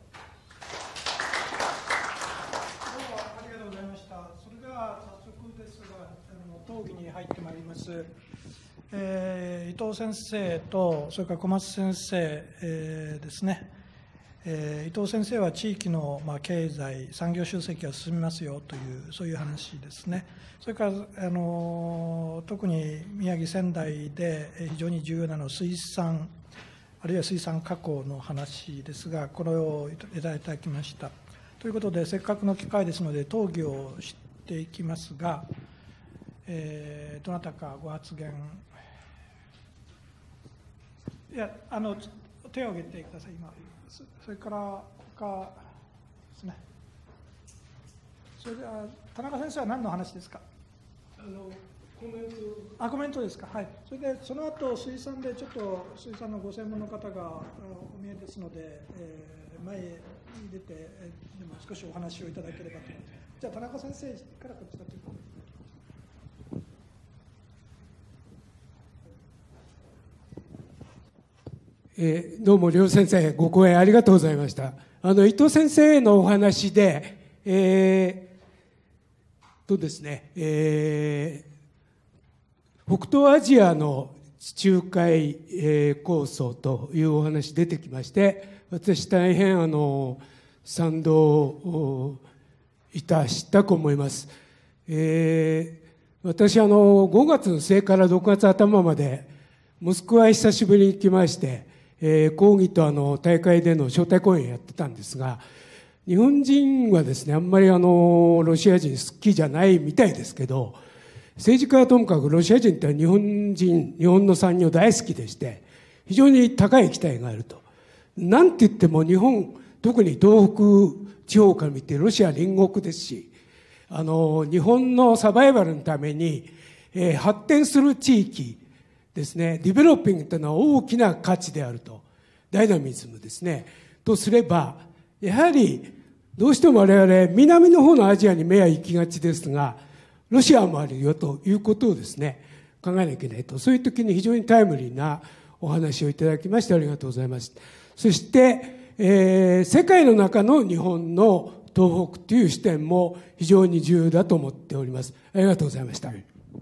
討議に入ってまいります、えー、伊藤先生とそれから小松先生、えー、ですね、えー、伊藤先生は地域の、まあ、経済産業集積が進みますよというそういう話ですね。それからあの特に宮城仙台で非常に重要なのは水産あるいは水産加工の話ですが、これをいただきました。ということでせっかくの機会ですので討議をしていきますが、えー、どなたかご発言。いや、あの手を挙げてください。今、それから他ですね。それでは田中先生は何の話ですか。 あのコメント。 あ、コメントですか。はい。それでその後水産でちょっと水産のご専門の方がお見えですので、えー、前へ出てでも少しお話をいただければと思います。じゃあ田中先生からこちらということで。 えー、どうも両先生ご講演ありがとうございました。あの伊藤先生のお話で、えー、とですね、えー、北東アジアの地中海、えー、構想というお話出てきまして、私大変あの賛同いたしたと思います。えー、私あのごがつの末からろくがつ頭までモスクワへ久しぶりに来まして、えー、講義とあの大会での招待講演やってたんですが、日本人はですねあんまりあのロシア人好きじゃないみたいですけど、政治家はともかくロシア人って日本人日本の産業大好きでして、非常に高い期待があると。なんて言っても日本、特に東北地方から見てロシア隣国ですし、あの日本のサバイバルのために、えー、発展する地域ですね、ディベロッピングというのは大きな価値であると、ダイナミズムですねとすれば、やはりどうしても我々南の方のアジアに目は行きがちですが、ロシアもあるよということをですね考えなきゃいけないと。そういう時に非常にタイムリーなお話をいただきましてありがとうございます。そして、えー、世界の中の日本の東北という視点も非常に重要だと思っております。ありがとうございました。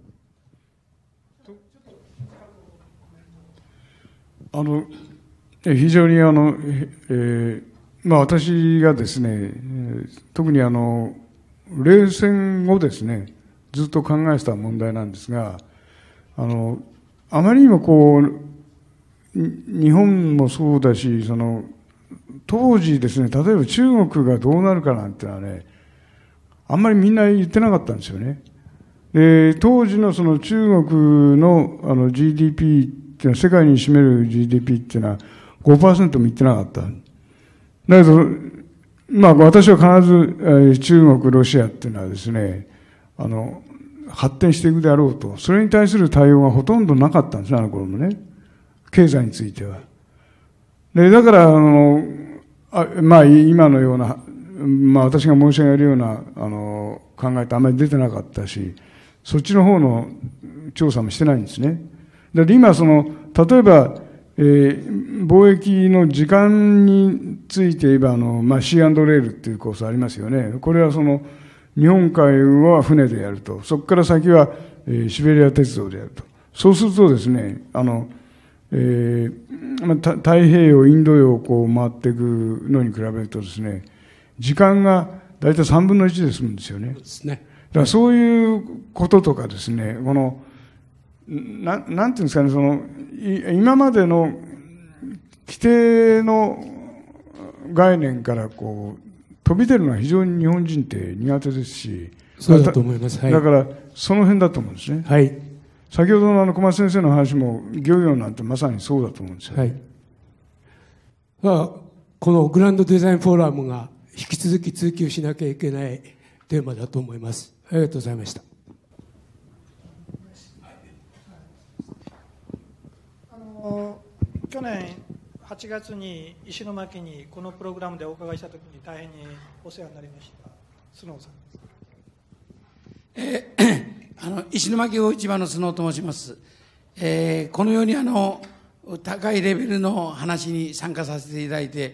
あの非常にあの、えーまあ、私がですね、特にあの冷戦後ですねずっと考えてた問題なんですが、あのあまりにもこう日本もそうだし、その当時ですね、例えば中国がどうなるかなんてのはね、あんまりみんな言ってなかったんですよね。で、当時のその中国のあの ジーディーピー っていうのは、世界に占める ジーディーピー っていうのは ごパーセント もいってなかった。だけど、 まあ、私は必ず、えー、中国、ロシアっていうのはですね、あの、発展していくであろうと、それに対する対応がほとんどなかったんですね、あの頃もね。経済については。で、だから、あの、あまあ、今のような、まあ、私が申し上げるような、あの、考えってあんまり出てなかったし、そっちの方の調査もしてないんですね。だから今、その、例えば、えー、貿易の時間について言えば、あの、まあ、シーアンド レールっていうコースありますよね。これはその、日本海は船でやると。そこから先は、えー、シベリア鉄道でやると。そうするとですね、あの、えーまあ、太平洋、インド洋をこう回っていくのに比べるとですね、時間が大体さんぶんのいちで済むんですよね。そうですね。だからそういうこととかですね、この、な、なんていうんですかね、その、今までの規定の概念からこう、飛び出るのは非常に日本人って苦手ですし。 そうだと思います。はい。 だから、その辺だと思うんですね。 はい。 先ほどのあの小松先生の話も、漁業なんてまさにそうだと思うんですよ。 はい。まあ、このグランドデザインフォーラムが引き続き追求しなきゃいけないテーマだと思います。ありがとうございました。 あの去年はちがつに石巻にこのプログラムでお伺いしたときに大変にお世話になりました須能さんです。えーあの石巻魚市場の須能と申します。えー、このようにあの高いレベルの話に参加させていただいて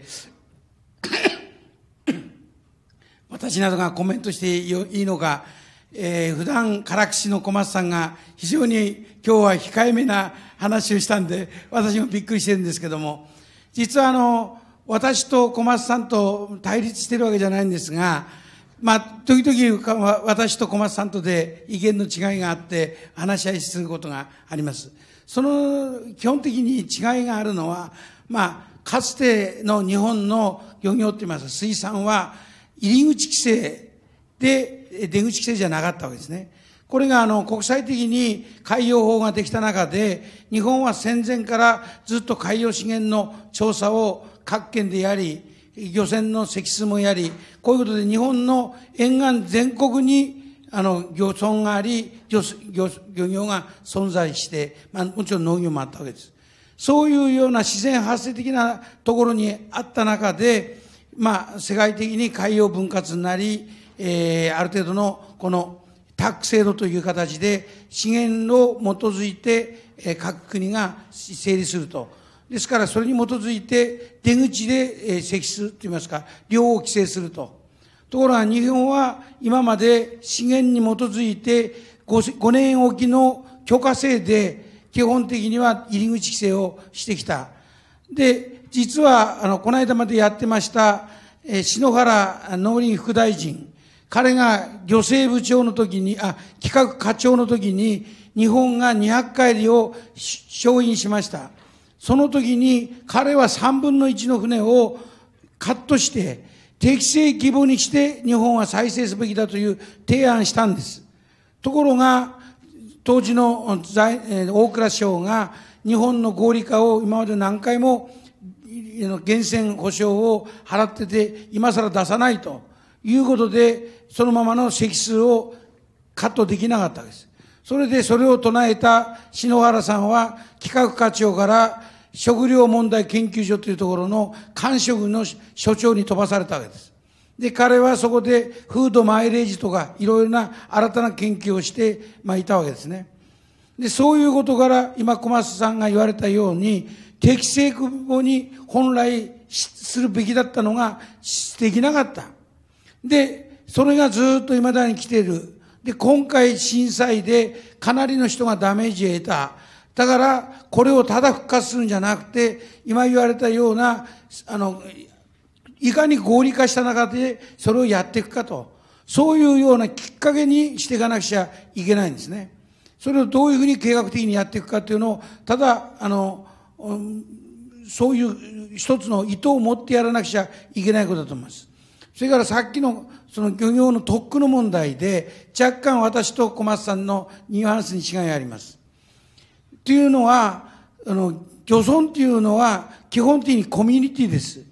私などがコメントしていいのか、えー、普段唐口の小松さんが非常に今日は控えめな話をしたんで私もびっくりしてるんですけども、実はあの私と小松さんと対立しているわけじゃないんですが、まあ、時々私と小松さんとで意見の違いがあって話し合いすることがあります。その基本的に違いがあるのは、まあ、かつての日本の漁業といいますか水産は入り口規制で出口規制じゃなかったわけですね。これがあの国際的に海洋法ができた中で日本は戦前からずっと海洋資源の調査を各県でやり漁船の積数もやり、こういうことで日本の沿岸全国にあの漁村があり 漁, 漁, 漁業が存在して、まあ、もちろん農業もあったわけです。そういうような自然発生的なところにあった中で、まあ、世界的に海洋分割になり、えー、ある程度のこのタック制度という形で資源を基づいて、えー、各国が成立すると。ですからそれに基づいて出口で積出といいますか量を規制すると。ところが日本は今まで資源に基づいて 5, 5年おきの許可制で基本的には入り口規制をしてきた。で、実はあのこの間までやってましたえ篠原農林副大臣、彼が漁政部長の時に、あ、企画課長の時に日本がにひゃくかいりを承認しました。その時に彼はさんぶんのいちの船をカットして適正規模にして日本は再生すべきだという提案したんです。ところが当時の大蔵省が日本の合理化を今まで何回も源泉保証を払ってて今更出さないということでそのままの積数をカットできなかったわけです。それでそれを唱えた篠原さんは企画課長から食料問題研究所というところの官職の所長に飛ばされたわけです。で、彼はそこでフードマイレージとかいろいろな新たな研究をして、まあ、いたわけですね。で、そういうことから今小松さんが言われたように適正規模に本来するべきだったのができなかった。で、それがずっと未だに来ている。で、今回震災でかなりの人がダメージを得た。だから、これをただ復活するんじゃなくて、今言われたような、あの、いかに合理化した中でそれをやっていくかと。そういうようなきっかけにしていかなくちゃいけないんですね。それをどういうふうに計画的にやっていくかというのを、ただ、あの、そういう一つの意図を持ってやらなくちゃいけないことだと思います。それからさっきのその漁業の特区の問題で若干私と小松さんのニュアンスに違いがあります。というのは、あの、漁村というのは基本的にコミュニティです。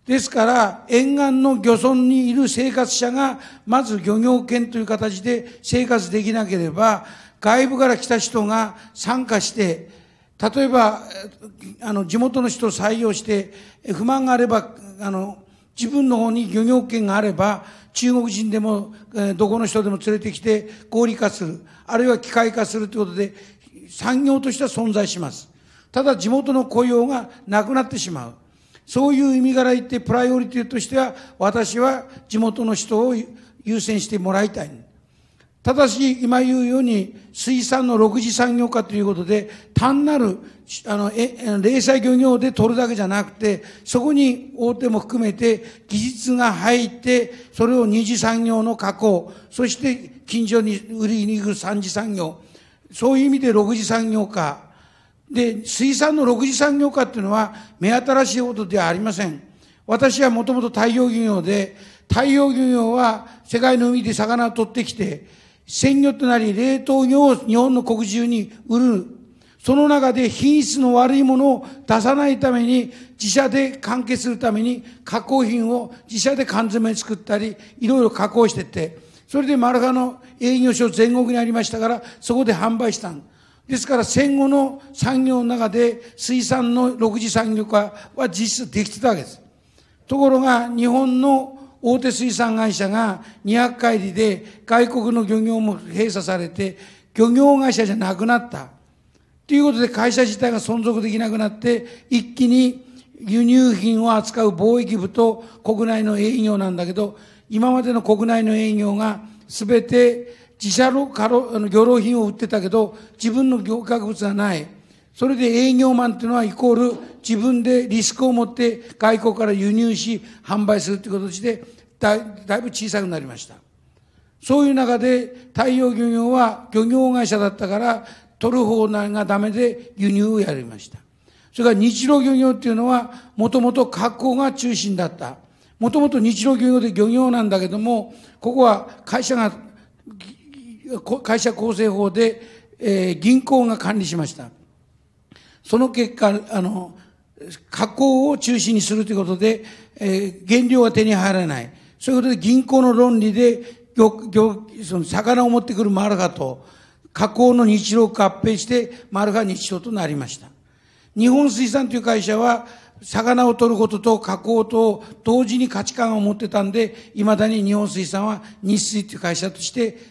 ですから、沿岸の漁村にいる生活者が、まず漁業権という形で生活できなければ、外部から来た人が参加して、例えば、あの、地元の人を採用して、不満があれば、あの、自分の方に漁業権があれば、中国人でも、どこの人でも連れてきて合理化する、あるいは機械化するということで、産業としては存在します。ただ地元の雇用がなくなってしまう。そういう意味から言って、プライオリティとしては、私は地元の人を優先してもらいたい。ただし、今言うように、水産の六次産業化ということで、単なる、あの、え、零細漁業で取るだけじゃなくて、そこに大手も含めて技術が入って、それを二次産業の加工、そして近所に売りに行く三次産業、そういう意味で六次産業化。で、水産の六次産業化っていうのは、目新しいことではありません。私はもともと太陽漁業で、太陽漁業は世界の海で魚を取ってきて、鮮魚となり冷凍魚を日本の国中に売る。その中で品質の悪いものを出さないために、自社で完結するために加工品を自社で缶詰作ったり、いろいろ加工してって、それでマルハの営業所全国にありましたから、そこで販売したんですから、戦後の産業の中で水産の六次産業化は実質できてたわけです。ところが、日本の大手水産会社がにひゃくかいりで外国の漁業も閉鎖されて、漁業会社じゃなくなった。ということで会社自体が存続できなくなって、一気に輸入品を扱う貿易部と国内の営業なんだけど、今までの国内の営業がすべて自社の漁労品を売ってたけど、自分の漁獲物がない。それで営業マンっていうのはイコール自分でリスクを持って外国から輸入し販売するという形でだい、だいぶ小さくなりました。そういう中で太陽漁業は漁業会社だったから取る方がダメで輸入をやりました。それから日露漁業っていうのはもともと加工が中心だった。もともと日露漁業で漁業なんだけども、ここは会社が、会社構成法で、えー、銀行が管理しました。その結果、あの、加工を中心にするということで、えー、原料が手に入らない。そういうことで銀行の論理で、漁、漁、その魚を持ってくるマルハと、加工の日露を合併して、マルハ日露となりました。日本水産という会社は、魚を取ることと加工と同時に価値観を持ってたんで、未だに日本水産は日水という会社として、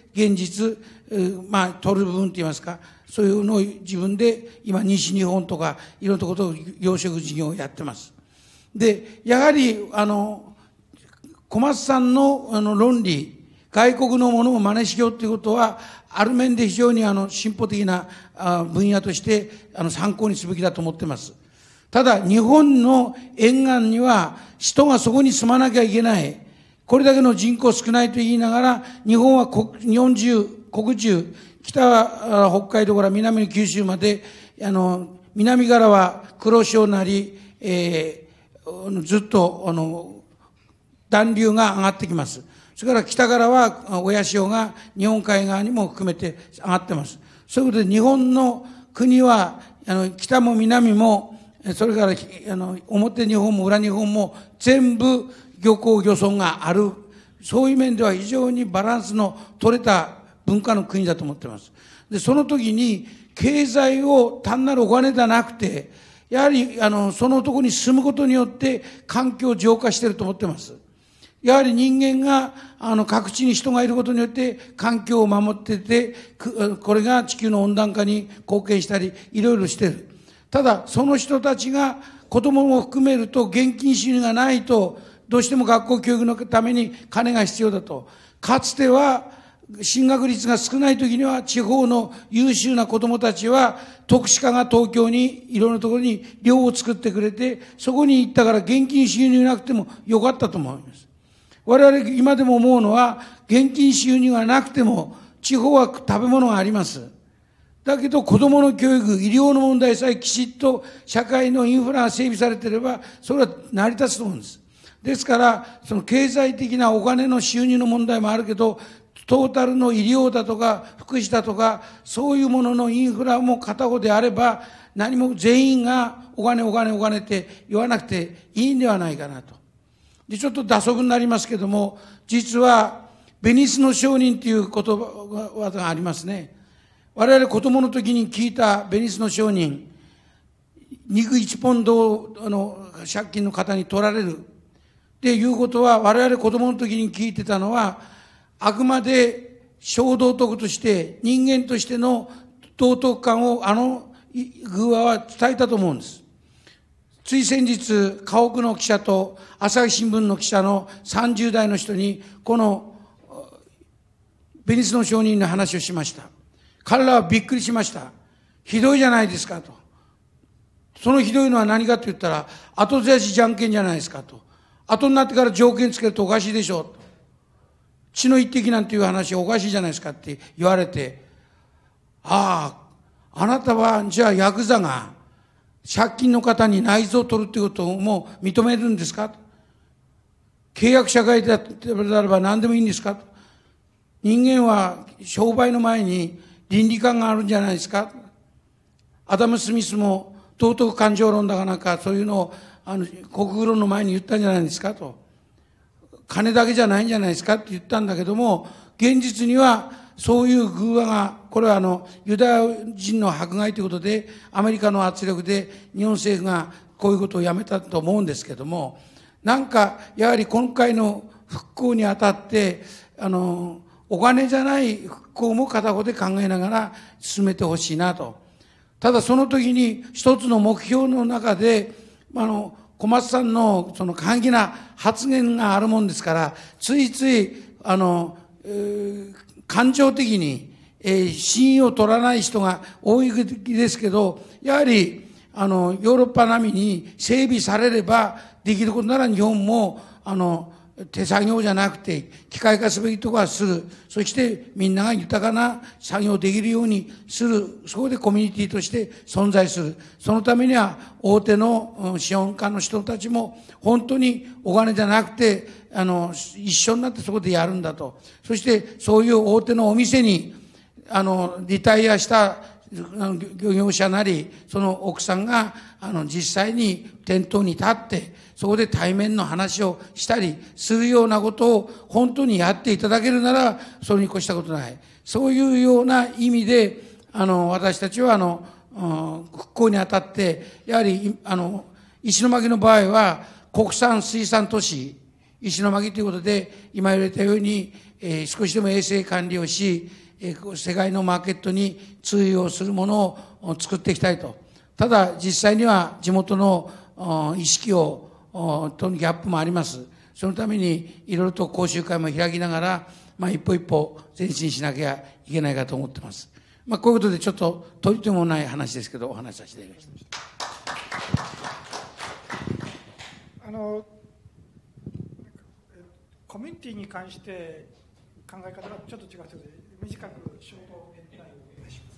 現実、まあ、取る部分といいますか、そういうのを自分で今西日本とかいろんなことを養殖事業をやってます。で、やはりあの小松さんのあの論理、外国のものを真似しようということはある面で非常にあの進歩的な分野としてあの参考にすべきだと思っています。ただ日本の沿岸には人がそこに住まなきゃいけない。これだけの人口少ないと言いながら日本は日本中国中北は北海道から南の九州まで、あの、南からは黒潮なり、えー、ずっと、あの、暖流が上がってきます。それから北からは親潮が日本海側にも含めて上がってます。そういうことで日本の国は、あの、北も南も、それから、あの、表日本も裏日本も全部漁港漁村がある。そういう面では非常にバランスの取れた文化の国だと思っています。で、その時に、経済を単なるお金ではなくて、やはり、あの、そのところに住むことによって、環境を浄化していると思っています。やはり人間が、あの、各地に人がいることによって、環境を守ってて、これが地球の温暖化に貢献したり、いろいろしている。ただ、その人たちが、子供も含めると、現金収入がないと、どうしても学校教育のために金が必要だと。かつては、進学率が少ない時には地方の優秀な子供たちは特殊化が東京にいろんなところに寮を作ってくれて、そこに行ったから現金収入なくてもよかったと思います。我々今でも思うのは現金収入がなくても地方は食べ物があります。だけど子供の教育、医療の問題さえきちっと社会のインフラが整備されていればそれは成り立つと思うんです。ですから、その経済的なお金の収入の問題もあるけど、トータルの医療だとか福祉だとかそういうもののインフラも片方であれば何も全員がお金お金お金って言わなくていいんではないかなと。 で、ちょっと打足になりますけども、実は、ベニスの商人という言葉がありますね。我々子供の時に聞いたベニスの商人、肉いちポンドをあの借金の方に取られるっていうことは、我々子供の時に聞いてたのは、あくまで小道徳として人間としての道徳観をあの偶話は伝えたと思うんです。つい先日、家屋の記者と朝日新聞の記者のさんじゅう代の人にこのベニスの商人の話をしました。彼らはびっくりしました。ひどいじゃないですかと。そのひどいのは何かと言ったら、後ずやしじゃんけんじゃないですかと。後になってから条件つけるとおかしいでしょうと。血の一滴なんていう話おかしいじゃないですかって言われて、ああ、あなたはじゃあヤクザが借金の方に内臓を取るっていうことをもう認めるんですかと。契約社会であれば何でもいいんですかと。人間は商売の前に倫理観があるんじゃないですか。アダム・スミスも道徳感情論だかなんかそういうのをあの国語論の前に言ったんじゃないですかと。金だけじゃないんじゃないですかって言ったんだけども、現実にはそういう偶話が、これはあのユダヤ人の迫害ということでアメリカの圧力で日本政府がこういうことをやめたと思うんですけども、なんかやはり今回の復興にあたってあのお金じゃない復興も片方で考えながら進めてほしいなと。ただその時に一つの目標の中で、あの、小松さんのその過激な発言があるもんですから、ついつい、あの、えー、感情的に、えー、信用を取らない人が多いですけど、やはり、あの、ヨーロッパ並みに整備されればできることなら日本も、あの、手作業じゃなくて機械化すべきところはする。そしてみんなが豊かな作業できるようにする。そこでコミュニティとして存在する。そのためには大手の資本家の人たちも本当にお金じゃなくて、あの、一緒になってそこでやるんだと。そしてそういう大手のお店に、あの、リタイアした漁業者なり、その奥さんが、あの、実際に店頭に立って、そこで対面の話をしたりするようなことを本当にやっていただけるなら、それに越したことない。そういうような意味で、あの、私たちは、あの、復興にあたって、やはり、あの、石巻の場合は、国産水産都市、石巻ということで、今言われたように、えー、少しでも衛生管理をし、えー、世界のマーケットに通用するものを作っていきたいと。ただ、実際には地元の意識をとのギャップもあります。そのためにいろいろと講習会も開きながら、まあ一歩一歩前進しなきゃいけないかと思ってます。まあこういうことでちょっととりともない話ですけど、お話しさせていただきました。 あの、コミュニティに関して考え方がちょっと違うので、短くショートエンタイをお願いします。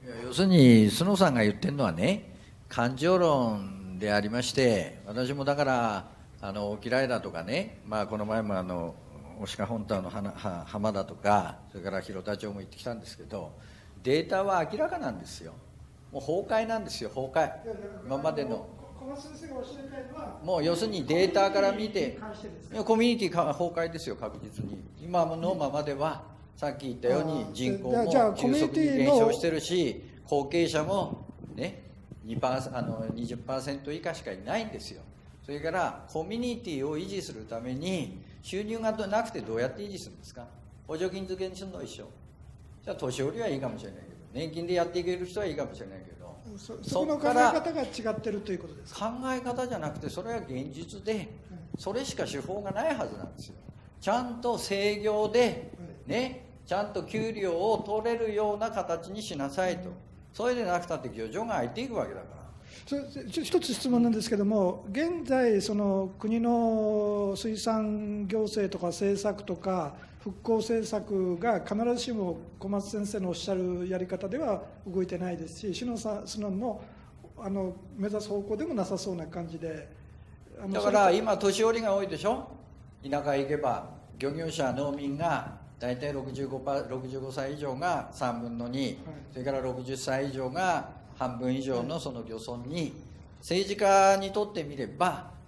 いや要するに、須野さんが言ってるのはね、感情論でありまして、私もだからあのお嫌いだとかね、まあ、この前もあの牡鹿本島の浜田とか、それから広田町も行ってきたんですけど、データは明らかなんですよ。もう崩壊なんですよ、崩壊。今までのもう要するにデータから見て、コミュニティ崩壊ですよ、確実に。今のままではさっき言ったように人口も急速に減少してるし、後継者もねにパーセント、あの にじゅっパーセント 以下しかいないんですよ。それからコミュニティを維持するために収入がなくてどうやって維持するんですか。補助金付けにするの一緒。じゃあ年寄りはいいかもしれないけど、年金でやっていける人はいいかもしれないけど、 そ, そこの考え方が違ってるということですか。 考え方じゃなくて、それは現実でそれしか手法がないはずなんですよ。ちゃんと制業でね、ちゃんと給料を取れるような形にしなさいと。それでなくたって漁場が空いていくわけだから。 それ一つ質問なんですけども、現在その国の水産行政とか政策とか復興政策が必ずしも小松先生のおっしゃるやり方では動いてないですし、篠さんのあの目指す方向でもなさそうな感じで、 あのだから今年寄りが多いでしょ。田舎へ行けば漁業者農民が大体ろくじゅうごパー、ろくじゅうごさい以上がさんぶんのに、はい、それからろくじゅっさい以上が半分以上のその漁村に、政治家にとってみれば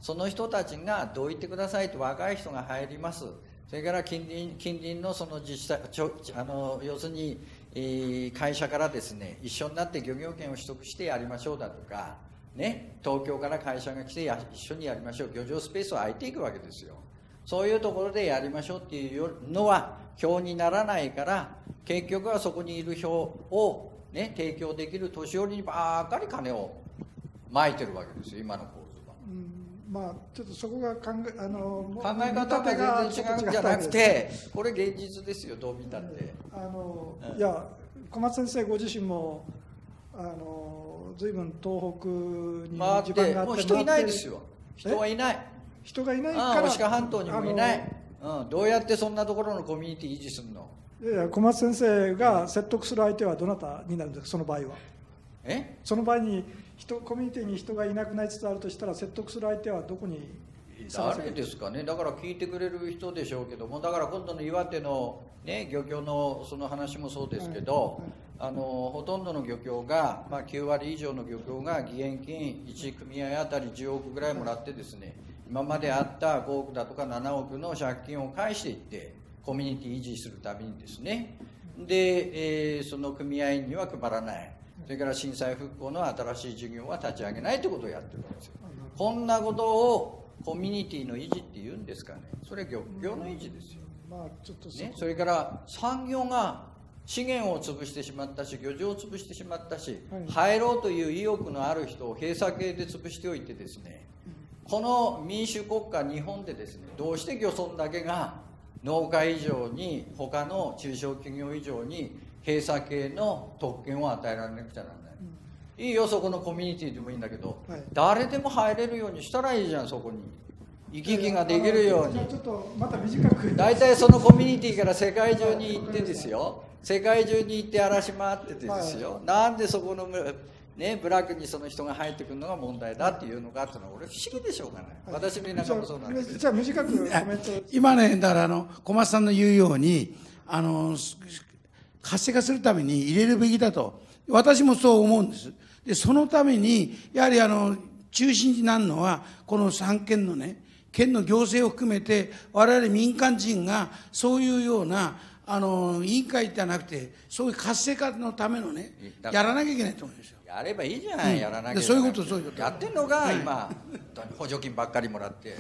その人たちがどう言ってくださいと若い人が入ります。それから近隣近隣のその自治体、ちょあの要するに、えー、会社からですね、一緒になって漁業権を取得してやりましょうだとか、ね、東京から会社が来てや一緒にやりましょう、漁場スペースを空いていくわけですよ。そういうところでやりましょうっていうのは票にならないから、結局はそこにいる票を、ね、提供できる年寄りにばっかり金をまいてるわけですよ、今の構図は。 うん、まあ、ちょっとそこが考え、あの考え方が全然違うんじゃなくて、これ現実ですよ、どう見たって。 あの、 うん、 いや、小松先生ご自身もあの随分東北に回ってもう人いないですよ、人はいない、 人がいないから、 ああ牡鹿半島にもいない、うん、どうやってそんなところのコミュニティ維持するの。 いやいや、小松先生が説得する相手はどなたになるんですか、その場合は。 えその場合に人コミュニティに人がいなくなりつつあるとしたら、説得する相手はどこに探せばいい誰ですかね。だから聞いてくれる人でしょうけども、だから今度の岩手の、ね、漁協のその話もそうですけど、はいはい、あのほとんどの漁協が、まあ、きゅうわり以上の漁協が義援金いち組合あたりじゅうおくぐらいもらってですね、今まであったごおくだとかななおくの借金を返していってコミュニティ維持するためにですね、で、えー、その組合員には配らない、それから震災復興の新しい事業は立ち上げないということをやってるんですよ。こんなことをコミュニティの維持って言うんですかね。それ漁業の維持ですよ、 まあ、ちょっとそね、それから産業が資源を潰してしまったし、漁場を潰してしまったし、はい、入ろうという意欲のある人を閉鎖系で潰しておいてですね、この民主国家日本でですね、どうして漁村だけが農家以上に他の中小企業以上に閉鎖系の特権を与えられなくちゃならない、うん、いいよ、そこのコミュニティでもいいんだけど、はい、誰でも入れるようにしたらいいじゃん、そこに行き来ができるように。 ちょっとまた短く、 大体そのコミュニティから世界中に行ってですよ、世界中に行って荒らし回っててですよ、はい、なんでそこのね、ブラックにその人が入ってくるのが問題だっていうのかっていうのは俺不思議でしょうがない、はい、私の田舎もそうなんですけど。 じゃあ短くコメント。 今ね、だからあの小松さんの言うように、あの活性化するために入れるべきだと私もそう思うんです。でそのためにやはりあの中心になるのはこの三県のね、県の行政を含めて我々民間人がそういうようなあの委員会じゃなくて、そういう活性化のためのね、やらなきゃいけないと思うんですよ。 やればいいじゃん、うん、やらなきゃ。 そういうこと、そういうことやってんのが、はい、今補助金ばっかりもらって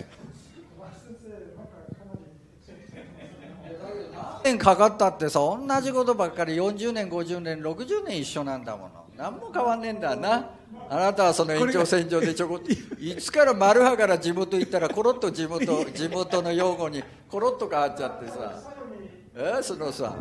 何年かかったってさ、同じことばっかりよんじゅうねんごじゅうねんろくじゅうねん一緒なんだもの。何も変わんねえんだな。あなたはその延長線上でちょこっといつから丸派から地元行ったらコロッと地元地元の用語にコロッと変わっちゃってさ、えそのさ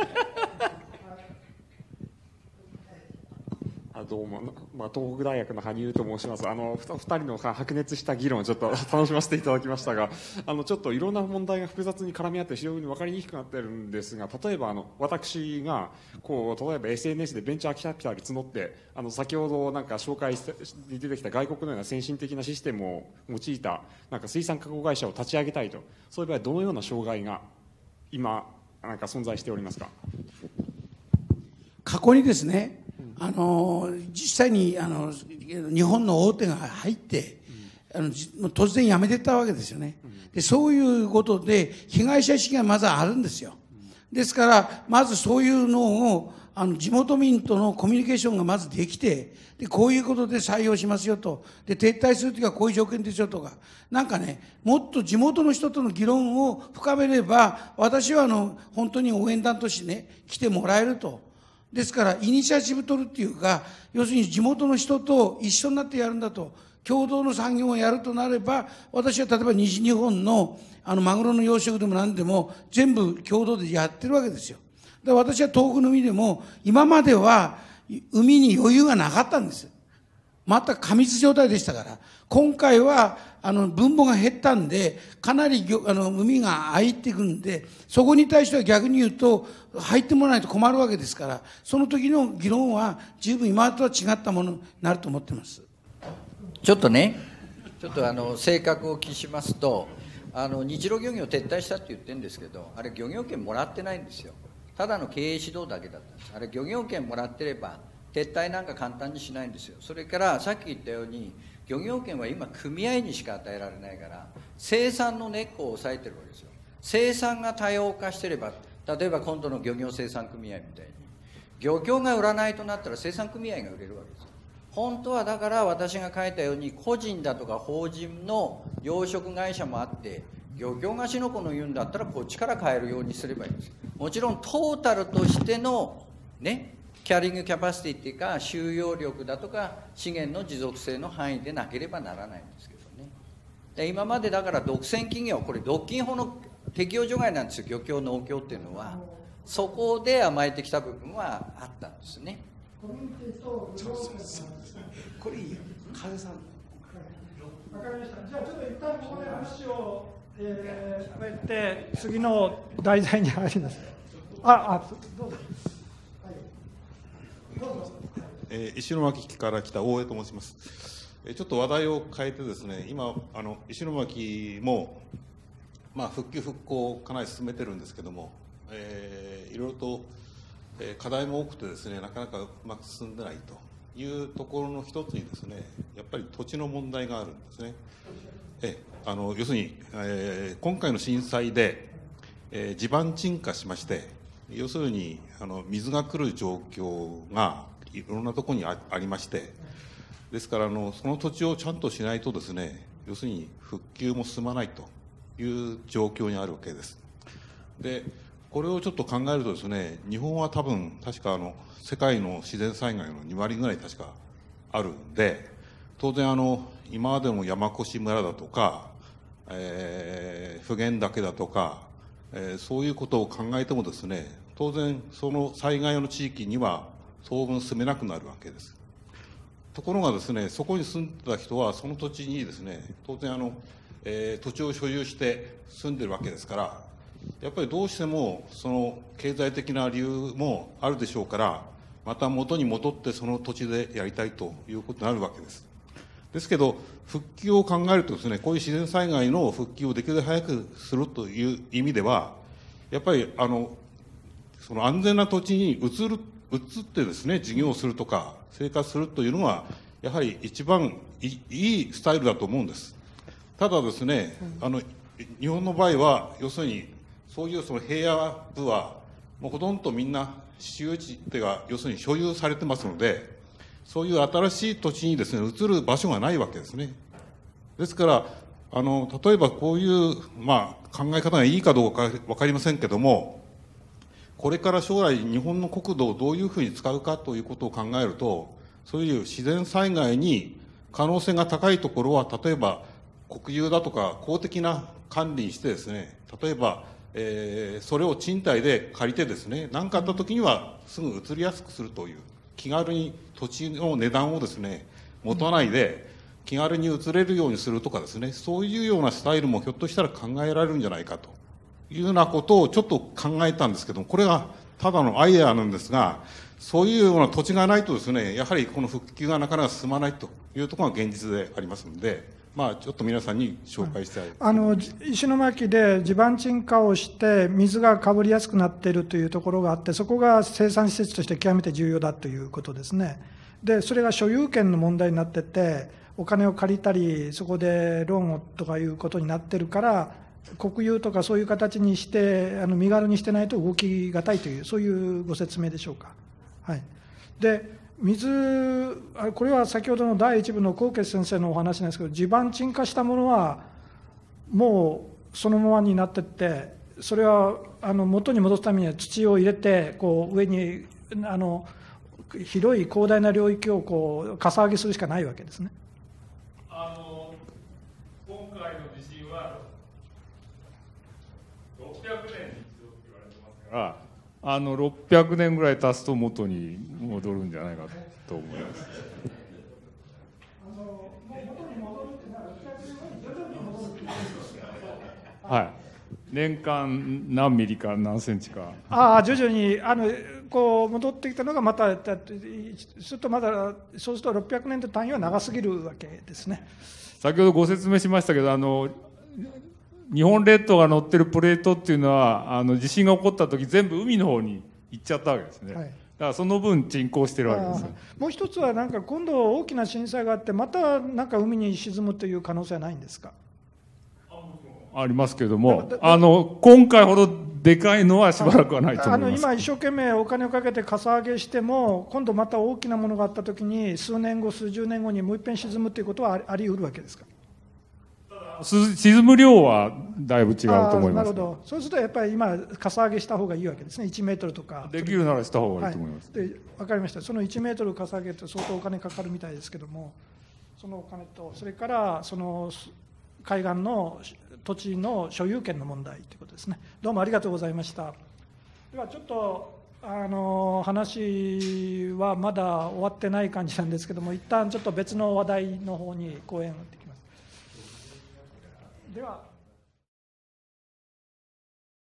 あどうも、まあ、東北大学の羽生と申します。あのふたりの白熱した議論をちょっと楽しませていただきましたが、あのちょっといろんな問題が複雑に絡み合って非常に分かりにくくなっているんですが、例えばあの私がこう例えば エスエヌエス でベンチャーキャピタル募って、あの先ほどなんか紹介に出てきた外国のような先進的なシステムを用いたなんか水産加工会社を立ち上げたいと、そういう場合どのような障害が今なんか存在しておりますか。 過去にですね、あの実際にあの日本の大手が入って、うん、あの突然辞めていったわけですよね、うん、でそういうことで被害者意識がまずあるんですよ、うん、ですからまずそういうのをあの地元民とのコミュニケーションがまずできて、でこういうことで採用しますよと、で撤退するときはこういう条件ですよとか、なんかね、もっと地元の人との議論を深めれば、私はあの本当に応援団としてね来てもらえると。ですからイニシアチブ取るっていうか、要するに地元の人と一緒になってやるんだと、共同の産業をやるとなれば、私は例えば西日本のあのマグロの養殖でも何でも全部共同でやってるわけですよ。で私は東北の海でも今までは海に余裕がなかったんです。全く過密状態でしたから、今回はあの分母が減ったんで、かなりあの海が空いていくんで、そこに対しては逆に言うと入ってもらわないと困るわけですから、その時の議論は十分今とは違ったものになると思っています。 ちょっとね、ちょっとあの正確をお聞きしますと、あの日露漁業撤退したって言ってるんですけど、あれ漁業権もらってないんですよ。ただの経営指導だけだったんです。あれ漁業権もらってれば撤退なんか簡単にしないんですよ。それからさっき言ったように漁業権は今組合にしか与えられないから、生産の根っこを抑えてるわけですよ。生産が多様化してれば、例えば今度の漁業生産組合みたいに、漁協が売らないとなったら生産組合が売れるわけですよ。本当はだから私が書いたように、個人だとか法人の養殖会社もあって、漁協がしのこの言うんだったらこっちから買えるようにすればいいんです。もちろんトータルとしてのね、キャリングキャパシティっていうか、収容力だとか資源の持続性の範囲でなければならないんですけどね。で今までだから独占企業、これ独禁法の適用除外なんですよ、漁協農協っていうのは。そこで甘えてきた部分はあったんですね。 これいいよ、風さん。 わかりました。じゃあちょっと一旦ここで話を、えー、終えて次の題材に入ります。あ、あ、どうぞ。はい、どうぞ。 えー、石巻から来た大江と申します。えー、ちょっと話題を変えてですね、今あの石巻もまあ復旧復興をかなり進めてるんですけども、えー、いろいろと、えー、課題も多くてですね、なかなかうまく進んでないというところの一つにですね、やっぱり土地の問題があるんですね。えあの要するに、えー、今回の震災で、えー、地盤沈下しまして、要するにあの水が来る状況がいろんなところに あ, ありまして、ですからあのその土地をちゃんとしないとですね、要するに復旧も進まないという状況にあるわけです。でこれをちょっと考えるとですね、日本は多分確かあの世界の自然災害のに割ぐらい確かあるんで、当然あの今までの山古村だとか、えー、普賢岳だとか、えー、そういうことを考えてもですね、当然その災害の地域には当分住めなくなるわけです。ところがですね、そこに住んでた人はその土地にですね、当然あの、えー、土地を所有して住んでるわけですから、やっぱりどうしてもその経済的な理由もあるでしょうから、また元に戻ってその土地でやりたいということになるわけです。ですけど復旧を考えるとですね、こういう自然災害の復旧をできるだけ早くするという意味では、やっぱりあのその安全な土地に移る移ってですね、事業をするとか生活するというのはやはり一番いいスタイルだと思うんです。ただですね、あの日本の場合は要するにそういうその平野部はもうほとんどみんな私有地っていうか、要するに所有されてますので、そういう新しい土地にですね移る場所がないわけですね。ですからあの例えばこういう、まあ、考え方がいいかどうか分かりませんけども、これから将来日本の国土をどういうふうに使うかということを考えると、そういう自然災害に可能性が高いところは、例えば国有だとか公的な管理にしてですね、例えばえー、それを賃貸で借りてですね、何かあった時にはすぐ移りやすくするという、気軽に土地の値段をですね持たないで気軽に移れるようにするとかですね、そういうようなスタイルもひょっとしたら考えられるんじゃないかというようなことをちょっと考えたんですけども、これがただのアイデアなんですが、そういうような土地がないとですね、やはりこの復旧がなかなか進まないというところが現実でありますので、まあ、ちょっと皆さんに紹介したい。 あの石巻で地盤沈下をして水がかぶりやすくなっているというところがあって、そこが生産施設として極めて重要だということですね。でそれが所有権の問題になってて、お金を借りたりそこでローンをとかいうことになってるから、国有とかそういう形にしてあの身軽にしてないと動きがたいという、そういうご説明でしょうか。はい、で水、これは先ほどのだいいち部の纐纈先生のお話なんですけど、地盤沈下したものはもうそのままになっていって、それはあの元に戻すためには土を入れて、こう上にあの広い広大な領域をこうかさ上げするしかないわけですね。 あの今回の地震はろっぴゃくねんに一度って言われてますから、あのろっぴゃくねんぐらい経つと元に戻るんじゃないかと思います。はい、年間何ミリか何センチか。 ああ、徐々にあのこう戻ってきたのがまた、するとまだそうするとろっぴゃくねんという単位は長すぎるわけですね。 先ほどご説明しましたけど、あの日本列島が乗ってるプレートっていうのは、あの地震が起こった時全部海の方に行っちゃったわけですね。はい、 からその分沈降してるわけですよ。 もう一つは、なんか今度大きな震災があって、またなんか海に沈むという可能性はないんですか？ ありますけれども、あの今回ほどでかいのはしばらくはないと思います。 あの今、一生懸命お金をかけてかさ上げしても、今度また大きなものがあったときに、数年後、数十年後にもう一遍沈むということはあり得るわけですか？ 沈む量はだいぶ違うと思います。 なるほど。そうするとやっぱり今、かさ上げした方がいいわけですね、いちメートルとか。 できるならした方がいいと思います。 はい、で分かりました、そのいちメートルかさ上げって相当お金かかるみたいですけども、そのお金と、それからその海岸の土地の所有権の問題ということですね。どうもありがとうございました。ではちょっとあの話はまだ終わってない感じなんですけども、一旦ちょっと別の話題の方に講演を打ってきます。では